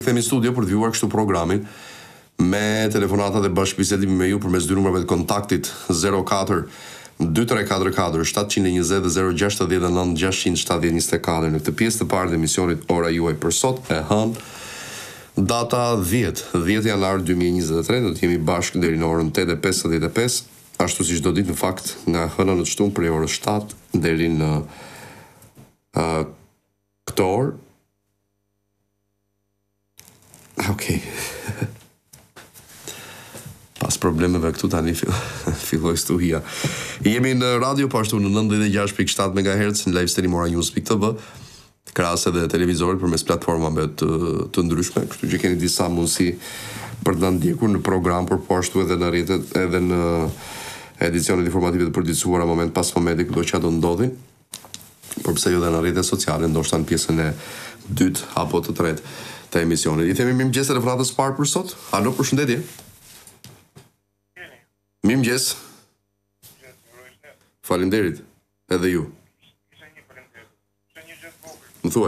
Themi studio për të vjuar kështu programin me telefonata dhe bashkëbisedimi me ju përmes dy numrave të kontaktit 04 2344 720 dhe 069 670 në këtë pjesë të parë të emisionit Ora juaj për sot e hënë data 10 janar 2023 do të jemi bashkë deri në orën 8:55 ashtu si çdo ditë në fakt nga hëna në shtunë prej orës 7 deri në këtë orë. Okej. Pas problemeve këtu tani filloi stuhia. Jemi në radio po ashtu në 96.7 MHz në live stream oranews.tv, krahas edhe televizorit përmes platformave të ndryshme, kështu që keni disa mundësi për të na ndjekur në program, por po ashtu edhe në rrjetet, edhe në edicionet informative të përditësuara moment pas momenti kudo që do ndodhin. Por pse jo edhe në rrjetet sociale, ndoshta në pjesën e dytë apo të tretë të emisionit. I themi mirëmëngjes telefonatës së parë për sot. Alo, përshëndetje. Mirëmëngjes. Faleminderit. Edhe ju. Më thuaj.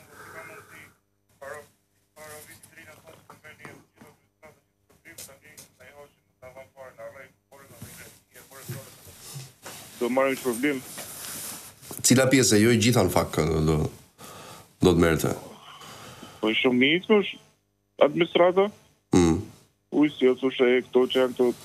Do marrim problem. Cila pjesë jo i gjitha në fakt do të merrte? Po shumë mirë është administrata. Ujë, si e këto që janë këto.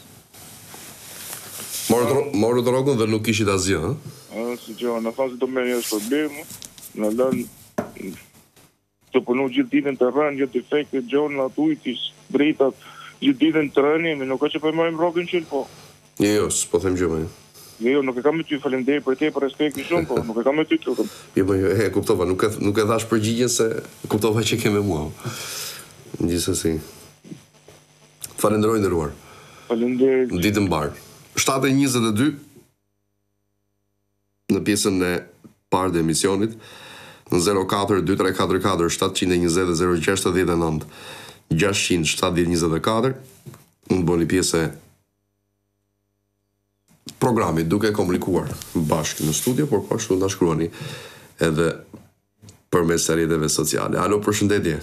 Morë drogën dhe nuk kishit asgjë, ha? Si që në fazë do merë njështë problem, në lënë të punu gjithë ditën të rënë, gjithë defekte, gjonë, atë ujtis, dritat, gjithë ditën të rënë, nuk ka që përmojmë rogën qëllë, po. Jo, s'po them gjë më. Jo, nuk e kam me ty falenderoj për te, për respekti shumë, po, nuk e kam me ty të rukëm. Jo, kuptova, nuk e dhash përgjigjen se kuptova që ke me mua. Gjithsesi. Falenderoj nderuar. Falenderoj. Ditë mbar. 7:22 në pjesën e parë të emisionit në 04 2344 720 dhe 069 670 unë bëni pjesë e programit duke komunikuar bashkë në studio, por po ashtu na shkruani edhe përmes rrjeteve sociale. Alo, përshëndetje.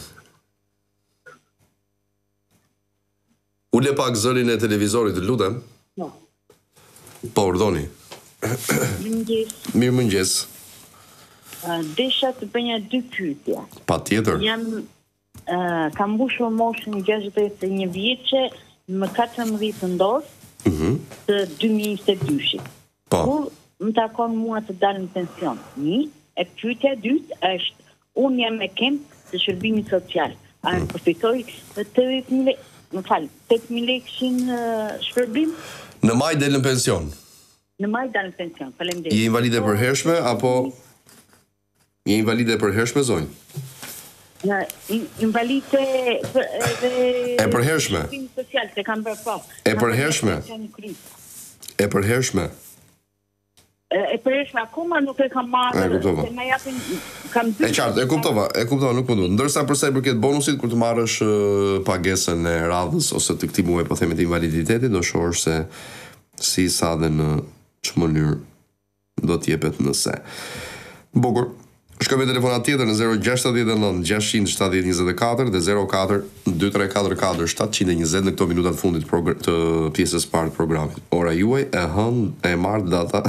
Ule pak zërin e televizorit, lutem. No. Po, urdhoni. Mirëmëngjes. Desha të bënja 2 pyetje. Patjetër. Kam mbushur moshën 61 vjeçe më 14 ndor të 2022-shit. Po. Kur më takon mua të dal në pension. E pyetja e dytë është, unë jam me kemp të shërbimit social. A përfitoj 80.000 lekë, më fal, 8.000 lekë shpërbim? Në maj del në pension. Në maj dal në pension. Faleminderit. Je invalide e përhershme apo je invalide e përhershme zonjë? Invalide e përhershme. Social, se kam bërë po. E përhershme. E përhershme. E përhershme akoma nuk e kam marrë. E kuptova. Se më japin kam dy. E qartë, e kuptova, nuk mundon. Ndërsa për sa i përket bonusit kur të marrësh pagesën e radhës ose të këtij muaji, po themi të invaliditetit, do shohësh se si sa dhe në ç'më mënyrë do të jepet nëse. Bukur. Shkojmë me telefonat tjetër në 069 670 24 dhe 04 2344 720 në këto minutat fundit të pjesës parë të programit. Ora juaj e hënë e marrë data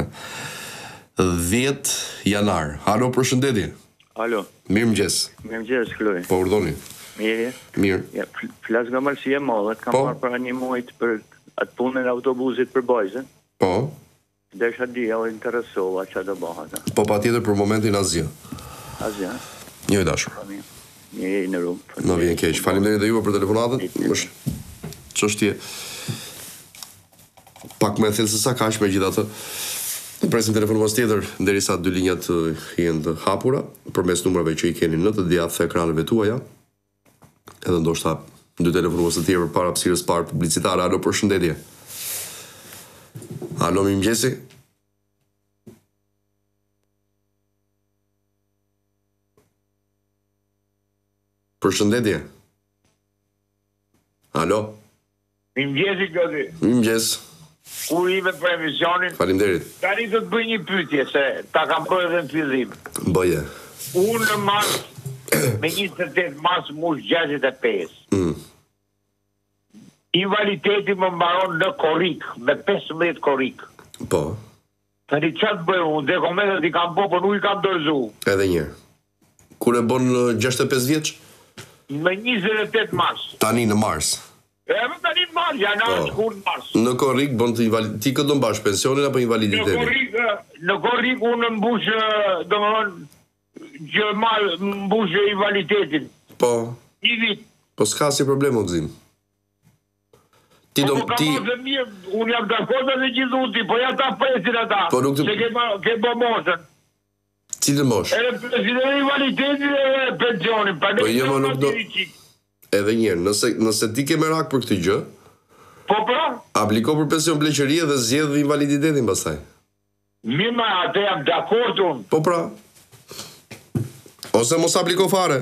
10 janar. Alo, përshëndetje. Alo. Mirëmëngjes. Mirëmëngjes, Kloj. Po, urdhoni. Mirë. Mirë. Ja, flas nga Malësia e Madhe, kam marrë për një muajt për atë punën e autobusit për bajzën. Po. Desha di, o interesova që do bëhat. Po patjetër për momentin asgjë. Asgjë. Një i dashur. Një në rrumë. Në vjen keq. Faleminderit edhe juve për telefonatën. Është çështje pak më thellë se sa kaq megjithatë. Presim telefonues tjetër derisa dy linjat jenë të hapura përmes numrave që i keni në të djathtë të ekranëve tuaja. Edhe ndoshta dy telefonues të tjerë para hapësirës parë publicitare. Alo, përshëndetje. Alo, mirëmëngjesi. Përshëndetje. Alo. Mirëmëngjesi, Gjodi. Mirëmëngjes. Kur i me për emisionin, Faleminderit. tani do të bëj një pyetje, se ta kam bërë edhe në fillim. Bëje. Unë në mars me 28 mars mush 65. Invaliditeti më mbaron në korik, me 15 korik. Po. Tani çfarë bëj unë? Dekomentet I kam po, por nuk I kam dorëzu. Edhe një herë. Kur e bën 65 vjeç? Me 28 mars. Tani në mars. Tani në mars, janar, shkurt mars. Në korrik bën të invalid. Ti këtë do mbash pensionin apo invaliditetin? Në korrik unë mbush, domethënë që mbush invaliditetin. Po. 1 vit. Po s'ka si problem o gzim. Ti do ti unë jam dakord me gjithë uti, po ja ta presin ata. Po nuk se ke bë moshën. Cilën moshë? Edhe presidenti invaliditetin e pensionin, pa po jo, nuk do. Edhe një herë, nëse ti ke merak për këtë gjë, po pra, apliko për pension pleqërie dhe zgjedh invaliditetin pastaj. Mima, atë jam dakord unë. Po pra. Ose mos apliko fare.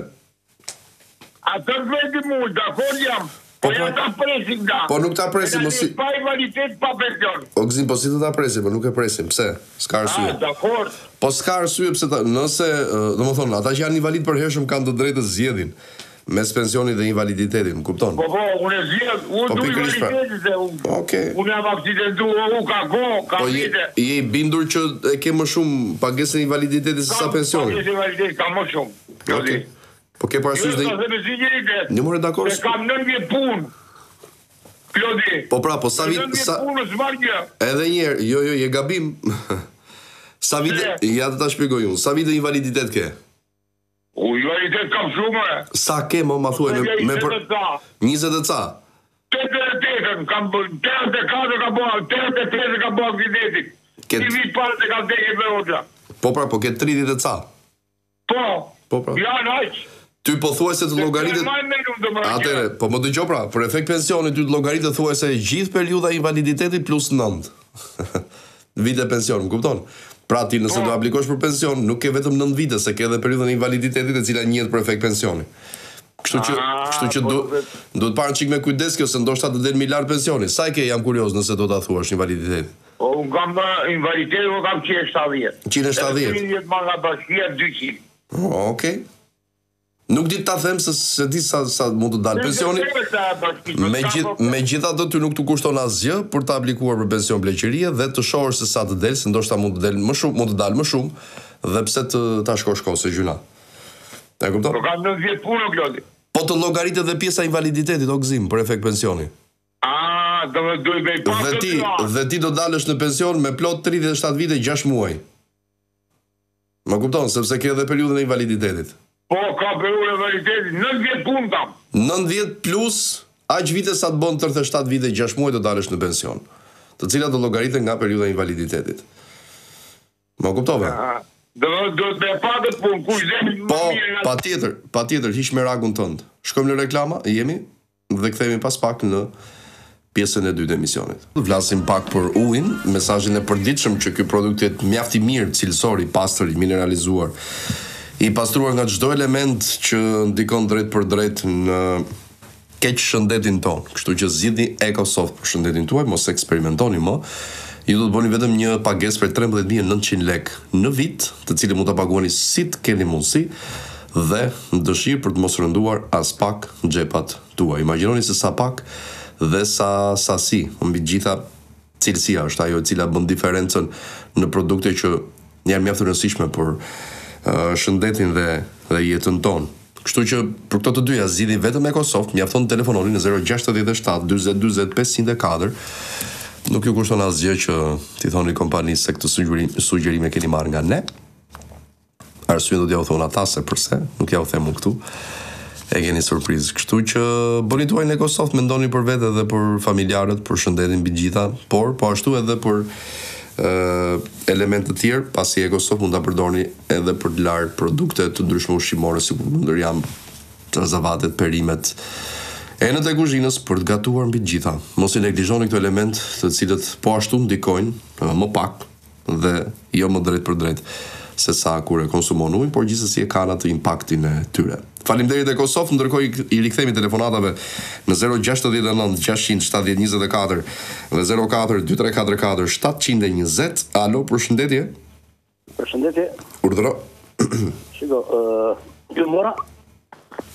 Atë veti mu, dakord jam. Po ja ta presim nga. Po nuk ta presim, mos si. Pa invaliditet, pa pension. O gzim, po si do ta presim, po nuk e presim. Pse? S'ka arsye. Dakord. Po s'ka arsye pse nëse, domethënë, ata që janë invalid për hershëm kanë të drejtë të zgjedhin mes pensionit dhe invaliditetit, më kupton? Po, unë e zgjedh, unë du invaliditetit dhe unë. Okej. Unë jam aksidentuar, u ka vite. Je I bindur që e ke më shumë pagesën e invaliditetit se sa pensionin? Pagesën e invaliditetit ka më shumë. Okej. Po ke parasysh dhe... Një more dakord. Se kam 9 vjet punë. Klodi. Po pra, po sa vit... 9 vjet punë s'marr gjë. Edhe një herë, jo, je gabim. Sa vite... Ja të ta shpjegoj unë. Sa vite invaliditet ke? Invaliditet kam shumë. Sa ke, ma thuaj me... 20 e ca? 88 kam bërë, 84 kam bërë, 83 kam bërë aksidenti. Një vit parë se kam dhejë me oqa. Po pra, po ke 30 e ca? Po pra. Ja, naq. Ty po thuaj se të llogaritet. Atëre, po më dëgjoj pra, për efekt pensioni ty të llogaritet thuaj se gjithë periudha e invaliditetit plus 9. Vite pension, më kupton? Pra ti nëse do aplikosh për pension, nuk ke vetëm 9 vite, se ke edhe periudhën e invaliditetit e cila njihet për efekt pensioni. Kështu që duhet parë çik me kujdes kjo se ndoshta të del më lart pensioni. Sa e ke, jam kurioz nëse do ta thuash invaliditetin. Unë kam invaliditet, unë kam 170. 170. 30 ma nga bashkia 200. Okej. Nuk di ta them se di sa mund të dalë pensioni. Megjithatë ty nuk të kushton asgjë për të aplikuar për pension pleqërie dhe të shohësh se sa të del, se ndoshta mund të del më shumë, mund të dalë më shumë dhe pse të ta shkosh kohë se gjuna. E kupton? Po kam 9 vjet punë, Klodi. Po të llogaritet edhe pjesa e invaliditetit o gzim për efekt pensioni. Do me pasë dhe ti do dalësh në pension me plot 37 vite 6 muaj. Ma kupton, sepse ke edhe periudhën e invaliditetit. Po, ka periudhën e invaliditetit, 9 vjet punë kam. 9 vjet plus aq vite sa të bën 37 vite 6 muaj do dalësh në pension, të cilat do llogariten nga periudha e invaliditetit. Ma kuptove? Do të pagat punë, kush dhe po, patjetër, hiq merakun tënd. Shkojmë në reklama, jemi dhe kthehemi pas pak në pjesën e dytë të emisionit. Vlasim pak për ujin, mesazhin e përditshëm që ky produkt është mjaft I mirë, cilësor, I pastër, I mineralizuar, I pastruar nga çdo element që ndikon drejt për drejt në keq shëndetin ton. Kështu që zgjidhni EcoSoft për shëndetin tuaj, mos eksperimentoni më. Ju do të bëni vetëm një pagesë për 13.900 lekë në vit, të cilën mund ta paguani si të keni mundësi dhe në dëshirë për të mos rënduar as pak xhepat tuaj. Imagjinoni se sa pak dhe sa sasi, mbi gjitha cilësia është ajo e cila bën diferencën në produkte që janë mjaft të rëndësishme për shëndetin dhe jetën tonë. Kështu që për këto të dyja zgjidhni vetëm EcoSoft, mjafton të telefononi në 067 40 40 504. Nuk ju kushton asgjë që t'i thoni kompanisë se këtë sugjerim e keni marrë nga ne. Arsye do t'ja u thon ata se përse, nuk ja u them unë këtu. E keni surprizë. Kështu që bëni tuaj në EcoSoft, mendoni për vete dhe për familjarët, për shëndetin mbi gjitha, por po ashtu edhe për elemente të tjerë, pasi EcoSoft mund ta përdorni edhe për të larë produkte të ndryshme ushqimore, sikur ndërjam zavatet, perimet, enët e kuzhinës për të gatuar mbi të gjitha. Mos I neglizhoni këto element, të cilët po ashtu ndikojnë më pak dhe jo më drejt për drejt se sa kur e konsumon ujin, por gjithsesi e kanë atë impaktin e tyre. Faleminderit EcoSoft, ndërkohë I rikthemi telefonatave në 069 600 7024 dhe 04 2344 720. Alo, përshëndetje. Përshëndetje. Urdhëro. Shiko, ju mora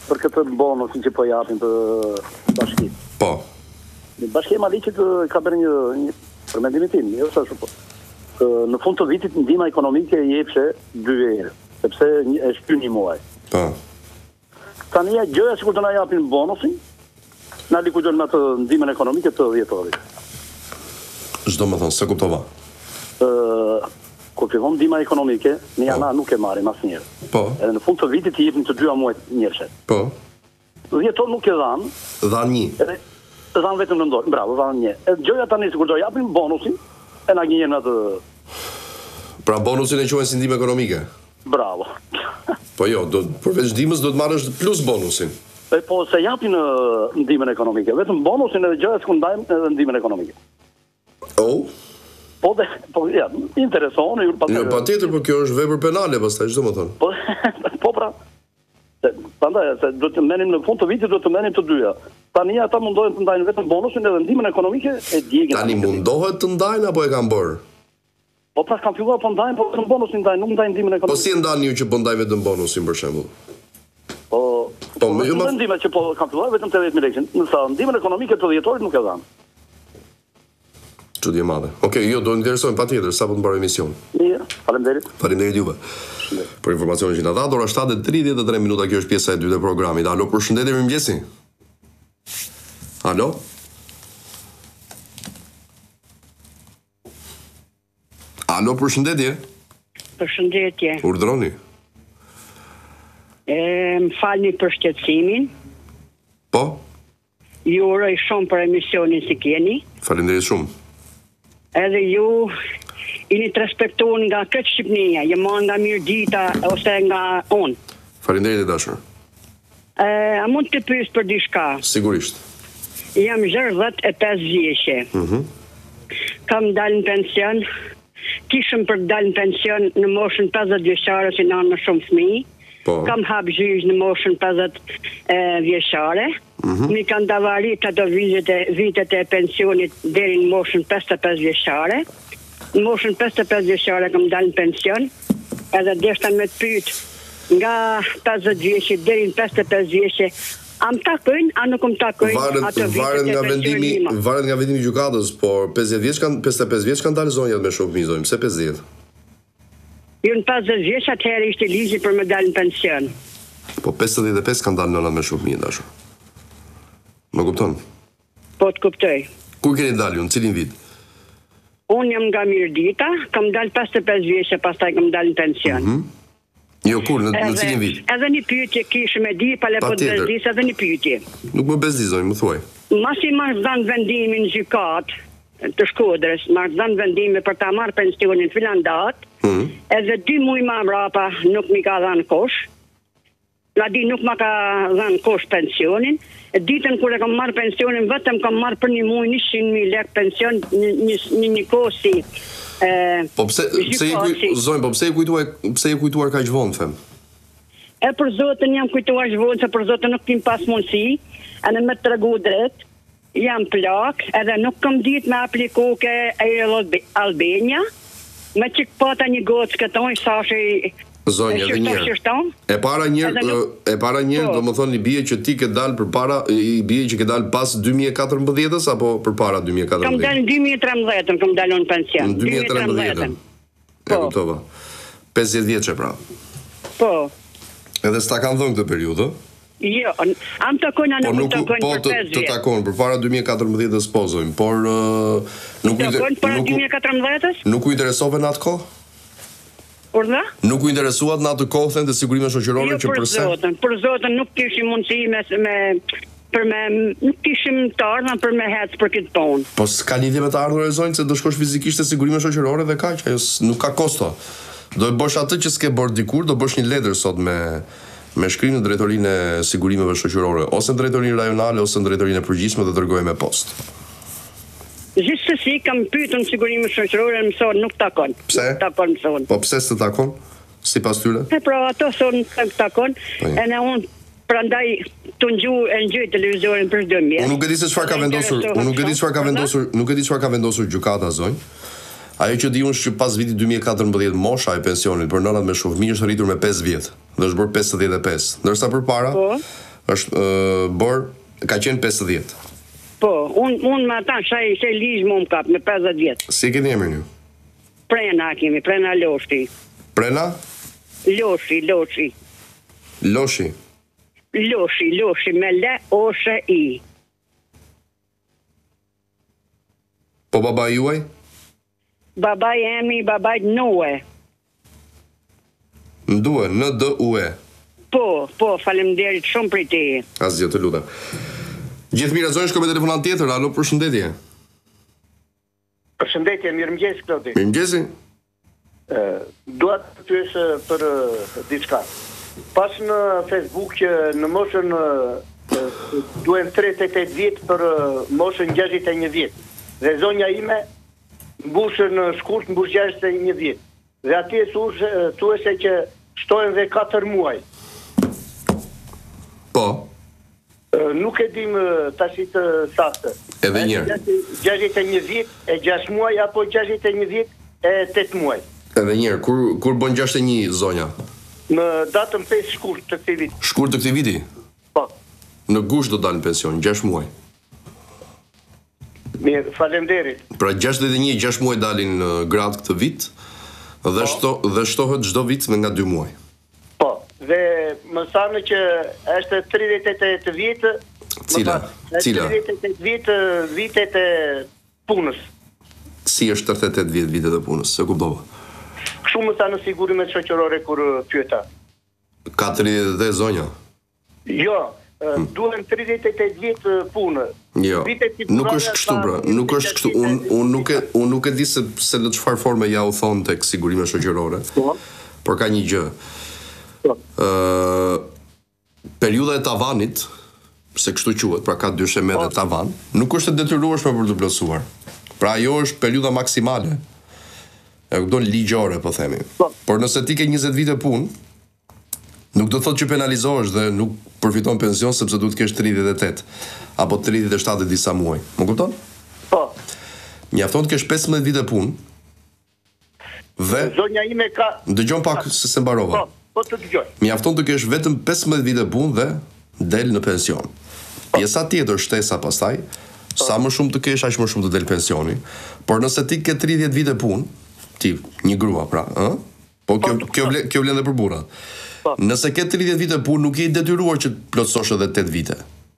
për këtë bonusin që po japin të bashkisë. Po. Bashkia e Malicit ka bërë një për mendimin tim, jo sa shumë. Në fund të vitit ndihma ekonomike i jepshe 2 herë, sepse e shty një muaj. Po. Tani gjëja sikur të na japin bonusin, na likujdojnë me atë ndihmën ekonomike të dhjetorit. Çdo më thon, se kuptova. Kur fillon ndihma ekonomike, ne janar nuk e marrim asnjëherë. Po. Edhe në fund të vitit i jepin të 2 muajt njërshet. Po. Dhjetor nuk e dhan. Dhan një. Edhe dhan vetëm në dorë. Bravo, dhan një. Gjëja tani sikur do japin bonusin, e na gjenjën atë. Pra bonusin e quajnë si ndihmë ekonomike. Bravo. Po jo, përveç ndihmës do të marrësh plus bonusin. Po se japin ndihmën ekonomike, vetëm bonusin edhe gjëja që ndajmë edhe ndihmën ekonomike. Oh. Po ja, intereson ju patjetër. Jo, patjetër, por kjo është vepër penale pastaj, çdo më thon. Po pra. Prandaj se do të merrim në fund të vitit do të merrim të dyja. Tani ata mundohen të ndajnë vetëm bonusin edhe ndihmën ekonomike e djegin. Tani mundohet të ndajnë apo e kanë bërë? Po pra kanë filluar po ndajnë, po vetëm bonusin ndajnë, nuk ndajnë ndihmën ekonomike. Po si e ndani ju që po ndajnë vetëm bonusin për shembull? Po ndihma që po kanë filluar vetëm 80.000 lekë. Nëse ndihmën ekonomike të dhjetorit nuk e dhanë. Çudi e madhe. Okej, jo, do interesojmë patjetër sapo të mbaroj emision. Mirë, faleminderit. Faleminderit juve. Për informacionin që na dha, ora 7:33 minuta, kjo është pjesa e dytë e programit. Alo, përshëndetje, mirëmëngjesi. Alo. Alo, përshëndetje. Përshëndetje. Urdhroni. Më falni për shqetësimin. Po. Ju uroj shumë për emisionin si keni. Faleminderit shumë. Edhe ju jeni të respektuar nga këtë Shqipënia, jemi nga Mirdita ose nga unë. Faleminderit e dashur. A mund të pyes për diçka? Sigurisht. Jam 65 vjeçe. Kam dalë në pension. Kishëm për të dalë në pension në moshën 50 vjeçare si nën më shumë fëmijë. Kam hap gjyq në moshën 50 vjeçare. Mi kanë davarit ato vitet e pensionit deri në moshën 55 vjeçare. Në moshën 55 vjeçare kam dalë në pension, edhe deshta me të pyet nga 50 vjeçe deri në 55 vjeçe, a më takojnë, a nuk më takojnë ato vitet e pensionit? Varet nga vendimi i gjykatës, por 55 vjeç kanë dalë zonjat me shumë fëmijë, pse 50? Jo, në 50 vjeç atëherë ishte ligji për më dalë në pension. Po 55 kanë dalë nënat me shumë fëmijë dashur. Më kupton? Po të kuptoj. Kur keni dalë ju, në cilin vit? Unë jam nga Mirdita, kam dalë 55 vjeçe, pastaj kam dalë në pension. Jo, kur, në cilin vit? Edhe një pyetje kishëm e di, pale po të bezdis, edhe një pyetje. Nuk më bezdizoj, më thuaj. Masi marrë dhanë vendimin gjykat të Shkodrës, marrë dhanë vendime për ta marrë pensionin filandat, edhe 2 muaj më mbrapa nuk mi ka dhanë kosh, nuk ma ka dhanë kosh pensionin. Ditën kur e kam marrë pensionin, vetëm kam marrë për një muaj 100.000 lekë pension, një kosi. Po pse e kujtuar kaq vonë, them? E për zotin jam kujtuar vonë, se për zotin nuk kim pas mundësi, edhe me të tregu drejt, jam plak, edhe nuk kam ditë me apliku ke Albania, me qik pata një gocë këtoj, sashe zonja edhe njërë. E para njërë, do më thonë i bie që ti ke dalë për para, i bie që ke dalë pas 2014-ës, apo për para 2014? Kam dalë në 2013-ën, kam dalë në pension. Në 2013-ën? E kuptova. 50 vjeqe pra. Po. Edhe s'ta kanë dhënë këtë periudhë? Jo, am të kojnë, anë nuk të kojnë për 5 vjetë. Të takon, për para 2014-ës pozojmë, por nuk u interesove në atë kohë? Urdhë? Nuk u interesuat në atë kohë thënë të sigurime shoqërore që përse? Për zotën, nuk kishim mundësi nuk kishim të ardhën për me hecë për këtë tonë. Po s'ka lidhje me të ardhur e zonjë, se do shkosh fizikisht të sigurime shoqërore dhe kaq, ajo nuk ka kosto. Do e bësh atë që s'ke bërë dikur, do bësh një letër sot me shkrim në drejtorinë e sigurimeve shoqërore, ose në drejtorinë rajonale, ose në drejtorinë e përgjithshme dhe dërgoje me postë. Gjithsesi kam pyetur në sigurimin shoqëror, mëson nuk takon. Pse? Takon mëson. Po pse s'të takon? Sipas tyre? Pra ato thonë nuk takon, edhe unë prandaj të ngjoj televizorin për 2000. Unë nuk e di se çfarë ka vendosur, nuk e di çfarë ka vendosur gjykata zonjë. Ajo që di unë është që pas vitit 2014 mosha e pensionit për nënat me shumë fëmijë është rritur me 5 vjet, dhe është bërë 55, ndërsa përpara është bor, ka qenë 50. Po, unë me ata se ligj më kap me 50 vjet. Si keni emrin ju? Prena kemi, Prena Loshi. Prena? Loshi. Loshi. Loshi me L-O-S-H-I. Po baba juaj? Babaj emi, babaj Nue. Ndue, N-D-U-E. Po, faleminderit shumë për ti. Asgjë, të lutem. Gjithë mirë, zonë shko me telefonat tjetër, alo, përshëndetje. Përshëndetje, mirëmëngjes, Klodi. Mirëmëngjesi. Dua të pyes për diçka. Pas në Facebook që në moshën duhen 38 vjet për moshën 61 vjet. Dhe zonja ime mbushën në shkurt mbush 61 vjet. Dhe atje thuhet që shtohen dhe 4 muaj. Po. Nuk e dim tash të saktë. Edhe një herë. 61 vjet e 6 muaj apo 61 vjet e 8 muaj. Edhe një herë, kur bën 61 zonja? Në datën 5 shkurt të këtij viti. Shkurt të këtij viti? Po. Në gusht do dalë në pension, 6 muaj. Mirë, faleminderit. Pra 61 6 muaj dalin në gratë këtë vit dhe shtohet çdo vit me nga 2 muaj. Po, dhe më thanë që është 38 vjet. Cila? 38 vjet vitet e punës. Si është 38 vjet vitet e punës? Se kuptova. Kështu më thanë sigurimet shoqërore kur pyeta. Ka 38 zonja? Jo, duhen 38 vjet punë. Jo, nuk është kështu pra, nuk është kështu. Unë nuk e di se në çfarë forme ja u thon tek sigurime shoqërore. Por ka një gjë. Periudha e tavanit, se kështu quhet, pra ka dyshim edhe tavan, nuk është e detyrueshme për të plotësuar. Pra ajo është periudha maksimale. E kupton ligjore, po themi. Por nëse ti ke 20 vite punë, nuk do thotë që penalizohesh dhe nuk përfiton pension sepse duhet të kesh 38 apo 37 disa muaj. Më kupton? Po. Mjafton të kesh 15 vite punë. Dhe zonja ime ka dëgjon pak se mbarova. Po të dëgjoj. Mjafton të kesh vetëm 15 vite punë dhe del në pension. Pjesa tjetër shtesa pastaj, sa më shumë të kesh, aq më shumë të del pensioni. Por nëse ti ke 30 vite punë, ti një grua pra, ë? Po kjo vlen edhe për burrat. Nëse ke 30 vite punë, nuk je i detyruar që të plotësosh edhe 8 vite.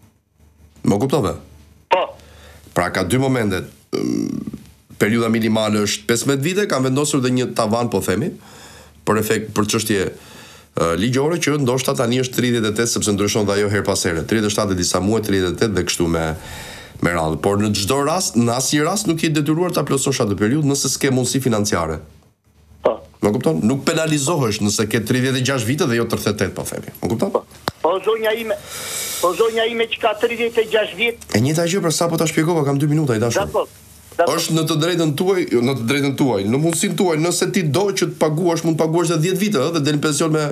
Më kuptove? Po. Pra ka dy momente. Periudha minimale është 15 vite, kanë vendosur dhe një tavan, po themi, për çështje ligjore që ndoshta tani është 38 sepse ndryshon dhe ajo her pas here. 37 disa muaj, 38 dhe kështu me radhë. Por në çdo rast, në asnjë rast nuk je detyruar ta plotësosh atë periudhë nëse s'ke mundësi financiare. Po. Më kupton? Nuk penalizohesh nëse ke 36 vite dhe jo 38, po themi. Më kupton? Po zonja ime që ka 36 vjet. E njëjta gjë për sapo ta shpjegova, kam 2 minuta i dashur. Është në të drejtën tuaj, në mundësinë tuaj, nëse ti do që të paguash, mund të paguash edhe 10 vite, dhe del në pension me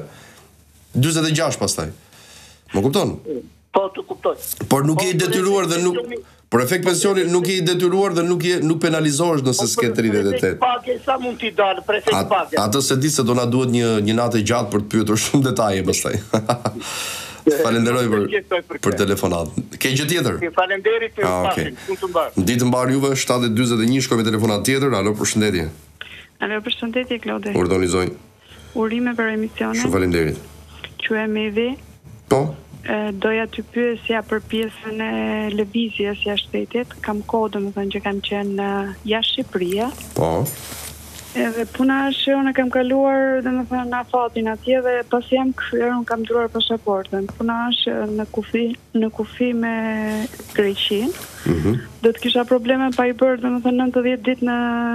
46 pastaj. Më kupton? Po, të kuptoj. Por nuk je i detyruar dhe nuk për efekt pensioni nuk je i detyruar dhe nuk penalizohesh nëse s'ke 38. Pagë sa mund t'i dalë për efekt pagë. Atë se di se do na duhet një natë gjatë për të pyetur shumë detaje pastaj. Falenderoj për telefonat. Ke gjë tjetër? Faleminderit për pasin. Të mbar. Ditë mbar juve, 7:41 shkojmë me telefonat tjetër. Alo, përshëndetje. Alo, përshëndetje Klodi. Urdhoni zonjë. Urime për emisionin. Shumë faleminderit. Quhem Evi. Po. Doja të pyesja për pjesën e lëvizjes jashtë shtetit. Kam kohë, domethënë që kam qenë jashtë Shqipëria. Po. Edhe puna është unë kam kaluar domethënë në afatin atje dhe pas jam kthyer unë kam ndruar pasaportën. Puna është në kufi me Greqinë. Do të kisha probleme pa i bërë domethënë 90 ditë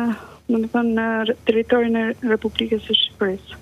në territorin e Republikës së Shqipërisë.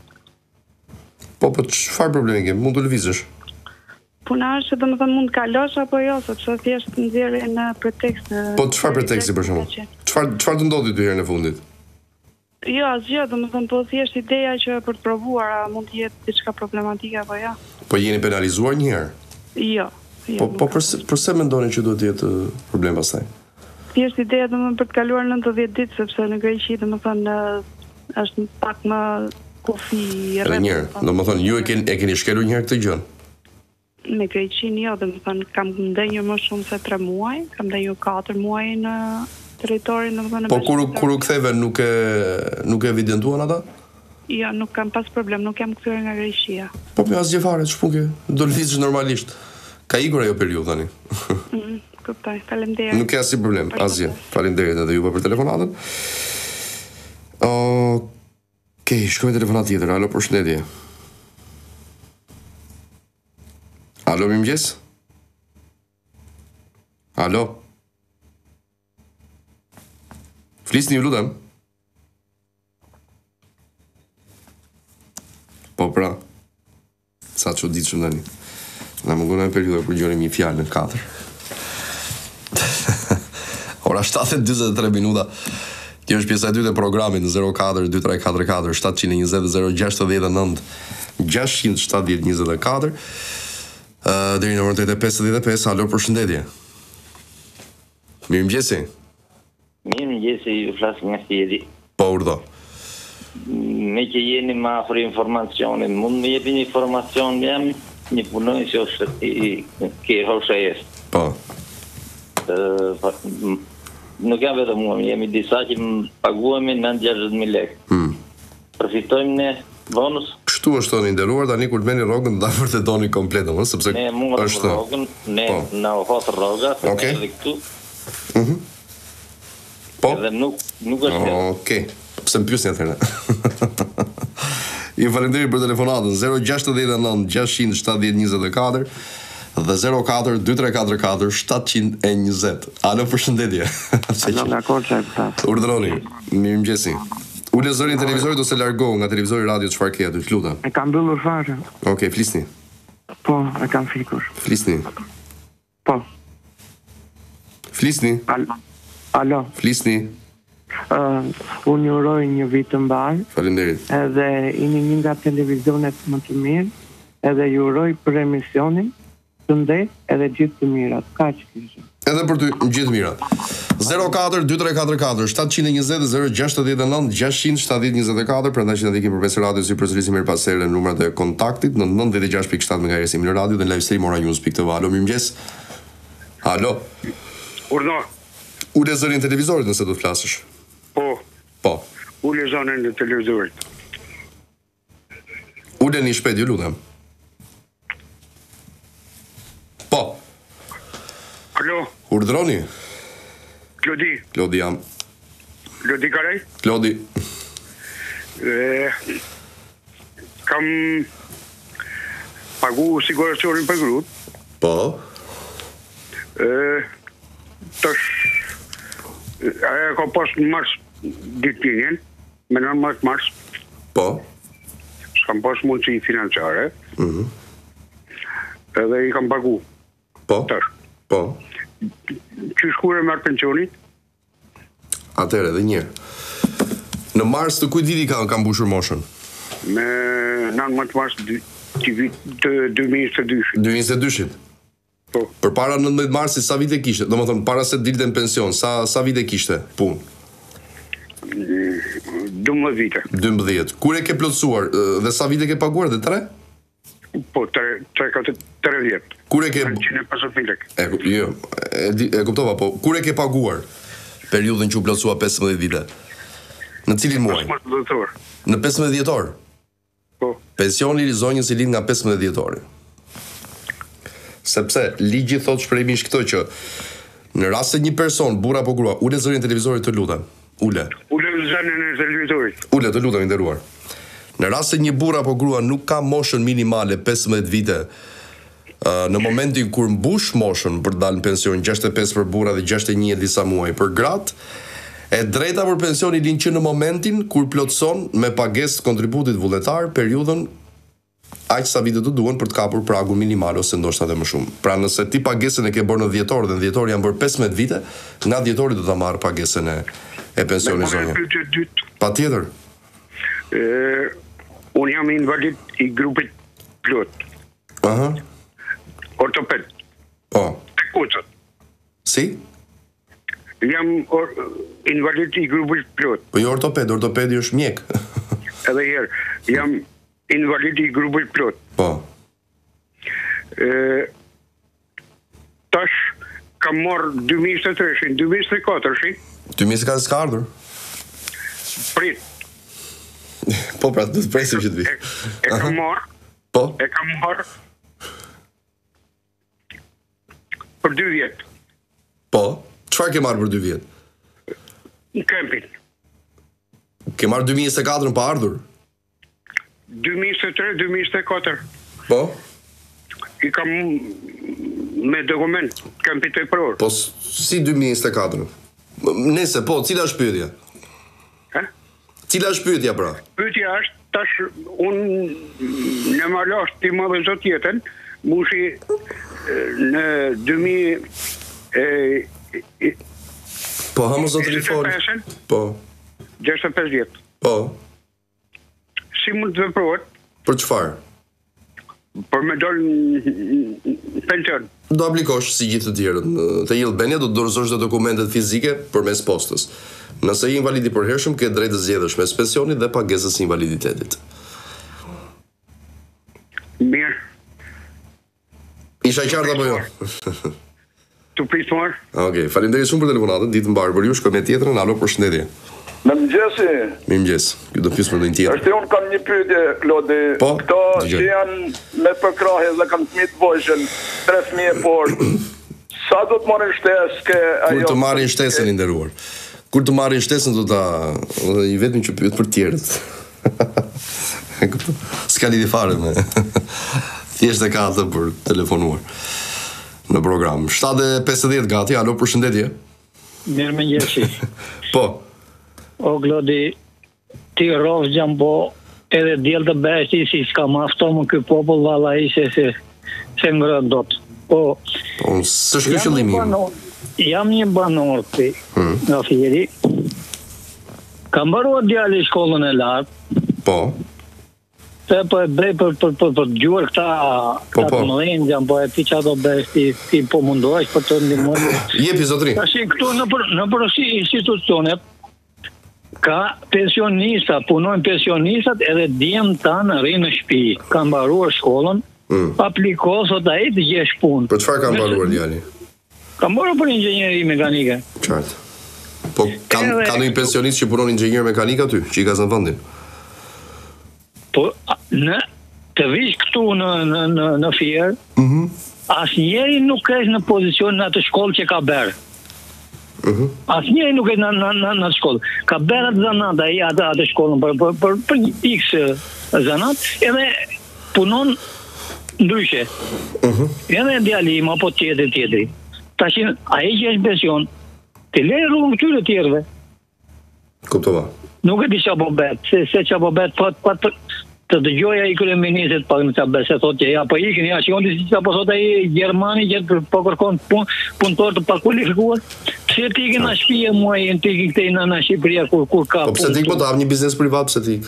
Po çfarë problemi ke? Mund të lëvizësh. Puna është domethënë mund të kalosh apo jo, sepse thjesht nxjerrje në pretekst. Po çfarë preteksti për shembull? Çfarë të ndodhi dy herë në fundit? Jo, asgjë, domethënë po thjesht ideja që për të provuar a mund të jetë diçka problematike apo jo. Po jeni penalizuar një herë? Jo. Po përse mendoni që duhet të jetë problem pastaj? Thjesht ideja domethënë për të kaluar 90 ditë sepse në Greqi domethënë është pak më kufi rreth. Edhe një herë, domethënë ju e keni shkelur një herë këtë gjë? me Greqinë jo, domethënë kam ndenjur më shumë se 3 muaj, kam ndenjur 4 muaj në territorin, domethënë. Po kur u ktheve nuk e evidentuan ata? Jo, nuk kam pas problem, nuk jam kthyer nga Greqia. Po asgjë fare, ç'punë, do lëvizësh normalisht. Ka ikur ajo periudhë tani. Kuptoj, faleminderit. Nuk ka asnjë problem, asgjë. Faleminderit edhe juve për telefonatën. Okej, shkojmë telefonat tjetër. Alo, përshëndetje. Alo, mirëmëngjes. Alo. Flisni, ju lutem. Po pra. Sa çuditshëm tani. Na mungon një periudhë për gjoni një fjalë në 4. Ora 7:43 minuta. Kjo është pjesa e dytë e programit në 04 2344 720 069 670 24. Deri në orën 8:55. Alo, përshëndetje. Mirëmëngjesi. Mirëmëngjesi, ju flas nga Sjedi. Po, urdhë. Me që jeni më afër informacionit, mund më jepni informacion, jam një punonjës që është ke Hoshajes. Po. Nuk jam vetëm mua, jemi disa që më paguemi 960.000 lekë. Përfitojmë ne bonus. Kështu është tonë nderuar, tani kur të meni rrogën da vërtetoni komplet, sepse ne është rrogën, ne na ofat rroga, edhe këtu. Po. Edhe nuk është. Okej. Pse më pyesni atëherë? Ju falenderoj për telefonatën 069 670 24 dhe 04 2344 720. Alo, përshëndetje. Alo, nga Korça e flas. Urdhroni. Mirëmëngjesi. Ule zërin televizorit ose largohu nga televizori radio, çfarë ke aty, lutem? E kam mbyllur fare. Okej, flisni. Po, e kam fikur. Flisni. Po. Flisni. Alo. Flisni. Unë ju uroj një vit të mbar. Faleminderit. Edhe jeni një nga televizionet më të mirë, edhe ju uroj për emisionin të ndetë edhe gjithë të mirat. Kaq kishë. Edhe për ty gjithë mirat. 04 2344 720 069 670 24, prandaj që na ndiqni përmes radios si përsërisim mirë pas herë numrat e kontaktit në 96.7 MHz në radio dhe në live stream oranews.tv. Alo, mirëmëngjes. Alo. Urdhno. Ule zërin televizorit nëse do të flasësh. Po. Ule zonën e televizorit. Ule një shpejt, ju lutem. Po. Alo. Urdhroni. Klodi jam. Klodi Karaj? Klodi. Kam pagu siguracionin për grut. Po. Tash aja ka pas në mars ditëlindjen, me në mars. Po. S'kam pas mundësi financiare. Edhe i kam pagu. Po. Tash. Po. Që shkure marrë pensionit? Atëherë edhe një. Në mars të kujt viti ka mbushur moshën? Me 19 mars të 2022. 2022-shit. Po. Përpara 19 marsit sa vite kishte? Domethënë para se dilte në pension, sa vite kishte punë? 12 vite. 12. Kur e ke plotësuar dhe sa vite ke paguar? Dhe 3? Po, 3 vjet. Kur e ke 150.000 lekë. E kuptova, po kur e ke paguar periudhën që u plotësua 15 vite? Në cilin muaj? Në 15 dhjetor. Po. Pensioni i zonjës i lind nga 15 dhjetori. Sepse ligji thot shprehimisht këtë që në rast se një person, burr apo grua, ule zërin televizorit të lutem. Ule zërin e televizorit. Ule, të lutem, i nderuar. Në rast se një burr apo grua nuk ka moshën minimale 15 vite, në momentin kur mbush moshën për të dalë në pension, 65 për burra dhe 61 e disa muaj për gratë, e drejta për pension i lind që në momentin kur plotëson me pagesë kontributit vullnetar periudhën aq sa vite të duhen për të kapur pragun minimal ose ndoshta edhe më shumë. Pra nëse ti pagesën e ke bërë në dhjetor dhe në dhjetor janë bërë 15 vite, nga dhjetori do ta marr pagesën e pensionit zonjë. Patjetër. Unë jam invalid i grupit plot. Aha. Ortoped. Po. Kucët. Si? Jam invalid i grupit plot. Po jo ortopedi është mjek. Edhe herë, jam invalid i grupit plot. Po. Tash kam marrë 2023, 2024. 2024 s'ka ardhur? Prit. Po, pra, të presim që të vi. E kam marrë. Po? E kam marrë për 2 vjet. Po? Çfarë ke marrë për 2 vjet? Në kempin. Ke marrë 2024 pa ardhur? 2023, 2024. Po? I kam me dokument, kam pitoj për orë. Po, si 2024? Nese, po, cila është pyetja? Cila është pyetja, pra? Pyetja është, tash, unë në malasht ti më dhe zot jetën, mushi në 2000... Po, hamë zotëri folë. Po. 65 vjetë. Po. Si mund të veprohet? Për çfarë? Për me dollë në pension. Do aplikosh si gjithë të tjerët. Te Jellbenja do të dorëzosh dhe dokumentet fizike përmes postës. Nëse je invalid i përhershëm, ke drejtë të zgjedhësh mes pensionit dhe pagesës së invaliditetit. Mirë. Isha qartë apo jo? Tu prit marë? Okej, faleminderit shumë për telefonatën, ditë mbarë për ju, shkoj me tjetrën, alo, përshëndetje. Mirëmëngjesi. Mirëmëngjes. Ju do pyes për ndonjë tjetër. Është unë kam një pyetje, Klodi. Po. Këto që janë me përkrahje dhe kanë fëmijë të vogël, 3 fëmijë por. Sa do të marrin shtesë ke ajo? Kur të marrin shtesën i nderuar. Kur të marrin shtesën do ta i vetëm që pyet për të tjerët. S'ka lidhje fare me. Thjesht e ka atë për telefonuar në program. 7:50 gati, alo, përshëndetje. Mirëmëngjesi. Po. O Glodi, ti rrov gjambo edhe djelë të beshti si s'ka mafto më ky popull valla i se ngrën dot. Po, s'është ky qëllimi im. Jam një banor nga Fieri. Kam mbaruar djali shkollën e lartë. Po. Se po e brej për gjuar këta të mëdhenj gjambo e ti qa do beshti ti po mundohesh për të ndihmuar. Jepi zotri. Tash këtu në përsi institucionet ka pensionista, punojnë pensionistat edhe djemë tanë rrinë në shtëpi. Ka mbaruar shkollën, apliko sot ai të gjesh punë. Për çfarë ka mbaruar djali? Ka mbaruar për inxhinieri mekanike. Qartë. Po ka ndonjë pensionist që punon inxhinier mekanik aty, që i ka zënë vendin? Po të vish këtu në Fier, asnjëri nuk është në pozicion në atë shkollë që ka berë. Asnjëri nuk është në shkollë. Ka bërë atë zanat, atë shkollën për një x zanat, edhe punon ndryshe. Edhe djalim apo tjetri. Tashin, ai që është pension, të lejë rrugën këtyre tjerëve. Kuptova. Nuk e di qa po bet, se qa po bet, të dëgjoja i kryeministrit pak në qa bet, se thot që ja po ikin, ja që ondi si qa po thot ai Gjermani që po kërkon punëtor të pakualifikuar. Pse ti ikin në shtëpi muaj, ti ikin këtej në Shqipëria kur ka punë. Po pse ti po të hap një biznes privat, pse ti ik?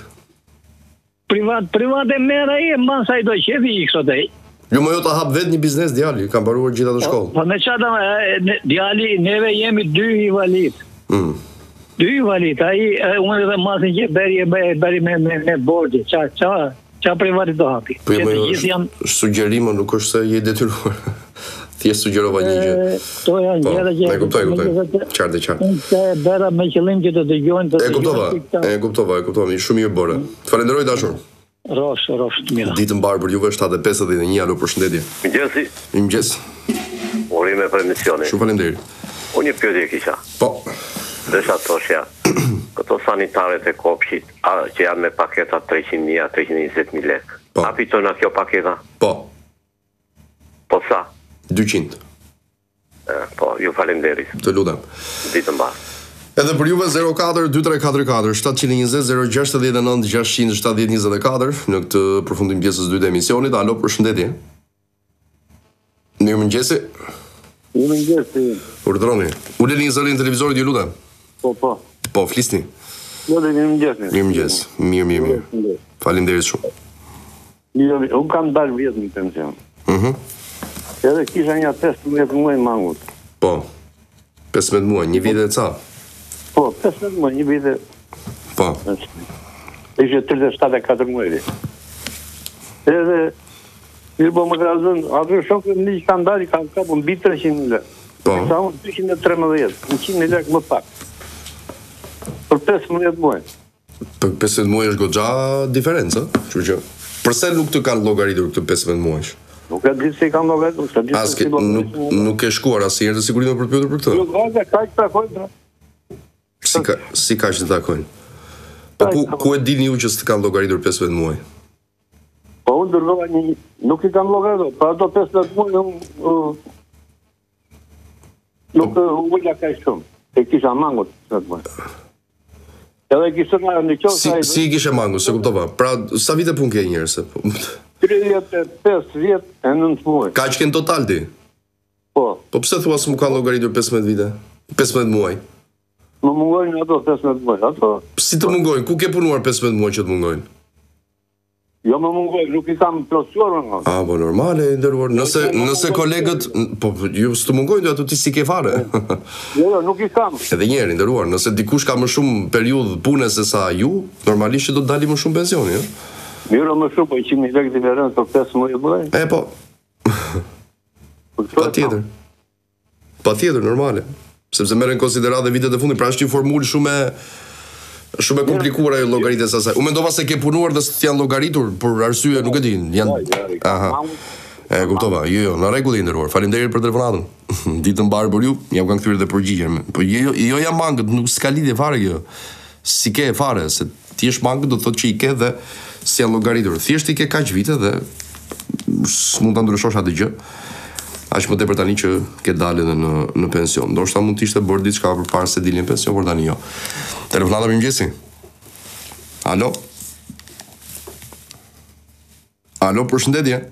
Privat e merr ai, mban sa i do qefi ik sot ai. Jo më jo të hap vetë një biznes djali, ka mbaruar gjithë ato shkollë. Po me çfarë djali, neve jemi 2 invalid. 2 invalid, ai unë edhe masin që bëri me borxhe, qa privati do hapi. Po sugjerimo, nuk është se je detyruar. Thjesht sugjerova një gjë. To janë gjëra që... E kuptoj. Qartë. Se bëra me qëllim që të dëgjojnë... E kuptova, shumë mirë bore. Falenderoj dashur. Rosh, të mira. Ditë mbarë për juve, 7:51, alo, përshëndetje. Mirëmëngjesi. Mirëmëngjes. Urime për emisionin. Shumë faleminderit. Unë një pyetje kisha. Po. Desha thoshja, këto sanitaret e kopshit, që janë me paketa 300.000, 320.000 lek. A fitojnë a kjo paketa? Po. Po sa? 200. Po, ju faleminderit. Të lutem. Ditë mbarë. Edhe për juve 04-2344 720 069 670 në këtë përfundim pjesës 2 të emisionit. Alo, përshëndetje. Mirëmëngjesi. Mirëmëngjesi. Urdhroni. Uleni zërin televizorit, ju lutem. Po. Po, flisni. Mirëmëngjes. Mirë. Faleminderit shumë. Unë kam dalë vjetë në pension. Edhe kisha një 15 muaj mangut. Po. 15 muaj, një vite e ca? Po, 15 muaj, një vite. Po. Ishe 37-4 muaj. Edhe Mirë, po më ka zënë, atë shokët në ligjë kanë dalë, kanë kapur mbi 300.000 lekë. Po. Sa unë 213, 100.000 lekë më pak. Për 15 muaj. Për 15 muaj është goxha diferencë, kështu që përse nuk të kanë llogaritur këtë 15 muaj? Nuk e di se kanë llogaritur, nuk e shkuar asnjëherë të sigurinë për të pyetur për këtë. Jo, vajza kaq takojnë. Si kaq të takojnë? Po ku e dini ju që s'të kanë llogaritur 15 muaj? Po unë dërgova nuk i kanë llogaritur, pa ato 15 muaj nuk ulla ka shumë. E kisha mangut 15 muaj. Edhe kisha në qoftë si kishe mangut, se kuptova. Pra sa vite punë ke njerëz se? 35 vjet e 9 muaj. Kaq që në total ti? Po. Po pse thua se më kanë llogaritur 15 vite? 15 muaj? Më mungojnë ato 15 muaj. Ato. Si të mungojnë? Ku ke punuar 15 muaj që të mungojnë? Jo më mungojnë, nuk i kam plotësuar më. Po normale, nderuar. Nëse kolegët, po ju s'të mungojnë ato ti si ke fare. Jo, nuk i kam. Edhe një herë, nderuar, nëse dikush ka më shumë periudhë pune se sa ju, normalisht që do të dalë më shumë pensioni, ëh. Mirë më shumë, po 100.000 lekë diferencë për 15 muaj. Po. Patjetër. Patjetër, normale. Sepse merren konsiderat dhe vitet e fundit, pra është një formulë shumë e komplikuar ajo llogaritja e asaj. Unë mendova se ke punuar dhe s'të janë llogaritur për arsye, nuk e di. Aha. E kuptova. Jo, në rregull i nderuar. Faleminderit për telefonatën. Ditë mbar për ju, jam kanë kthyer dhe përgjigjen. Po jo jam mangët, nuk s'ka lidhje fare kjo. Si ke fare, se ti je mangët do të thotë që i ke dhe si janë llogaritur. Thjesht i ke kaq vite dhe s'mund ta ndryshosh atë gjë. Aq më tepër tani që ke dalë edhe në pension. Ndoshta mund të ishte bërë diçka përpara se dilin në pension, por tani jo. Telefonata mirëmëngjesi. Alo? Alo, përshëndetje.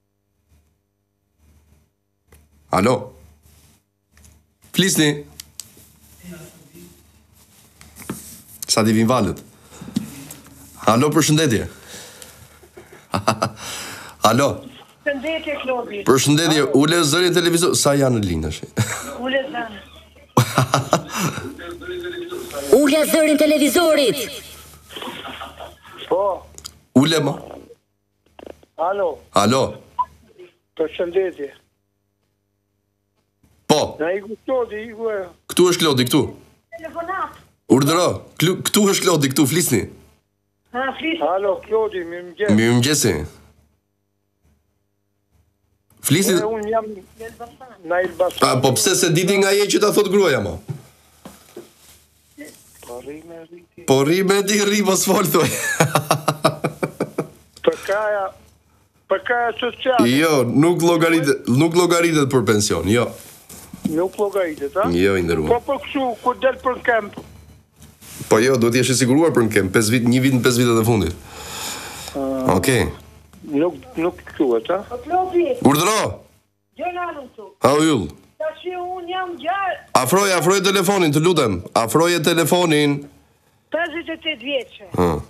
Alo? Flisni? Sa di vin valët? Alo, përshëndetje. Alo? Përshëndetje, Klodi. Përshëndetje, ule zërin televizor. Sa janë në linjë tash? Ule zërin. Ule zërin televizorit. Po. Ule më. Alo. Alo. Përshëndetje. Po. Na i Klodi, i gue. Këtu është Klodi, këtu. Telefonat. Urdhëro. Këtu është Klodi, këtu flisni. Flisni. Alo, Klodi, mirëmëngjes. Mirëmëngjesi. Flisni. Unë jam në Elbasan. Po pse se diti nga je që ta thot gruaja mo? Po rime di rimo s'fol thuaj. Për kaja sociale. Jo, nuk llogaritet për pension, jo. Nuk llogaritet, a? Jo, i nderuar. Po kështu, kur del për kemp. Po jo, do të jesh i siguruar për në kemp, 5 vit, 1 vit në 5 vitet e fundit. Okej. Nuk thuhet, a? Urdhëro. Gjelalën tu. Ha yll. Tash unë jam gjallë. Afroj telefonin, të lutem. Afroje telefonin. 58 vjeçë.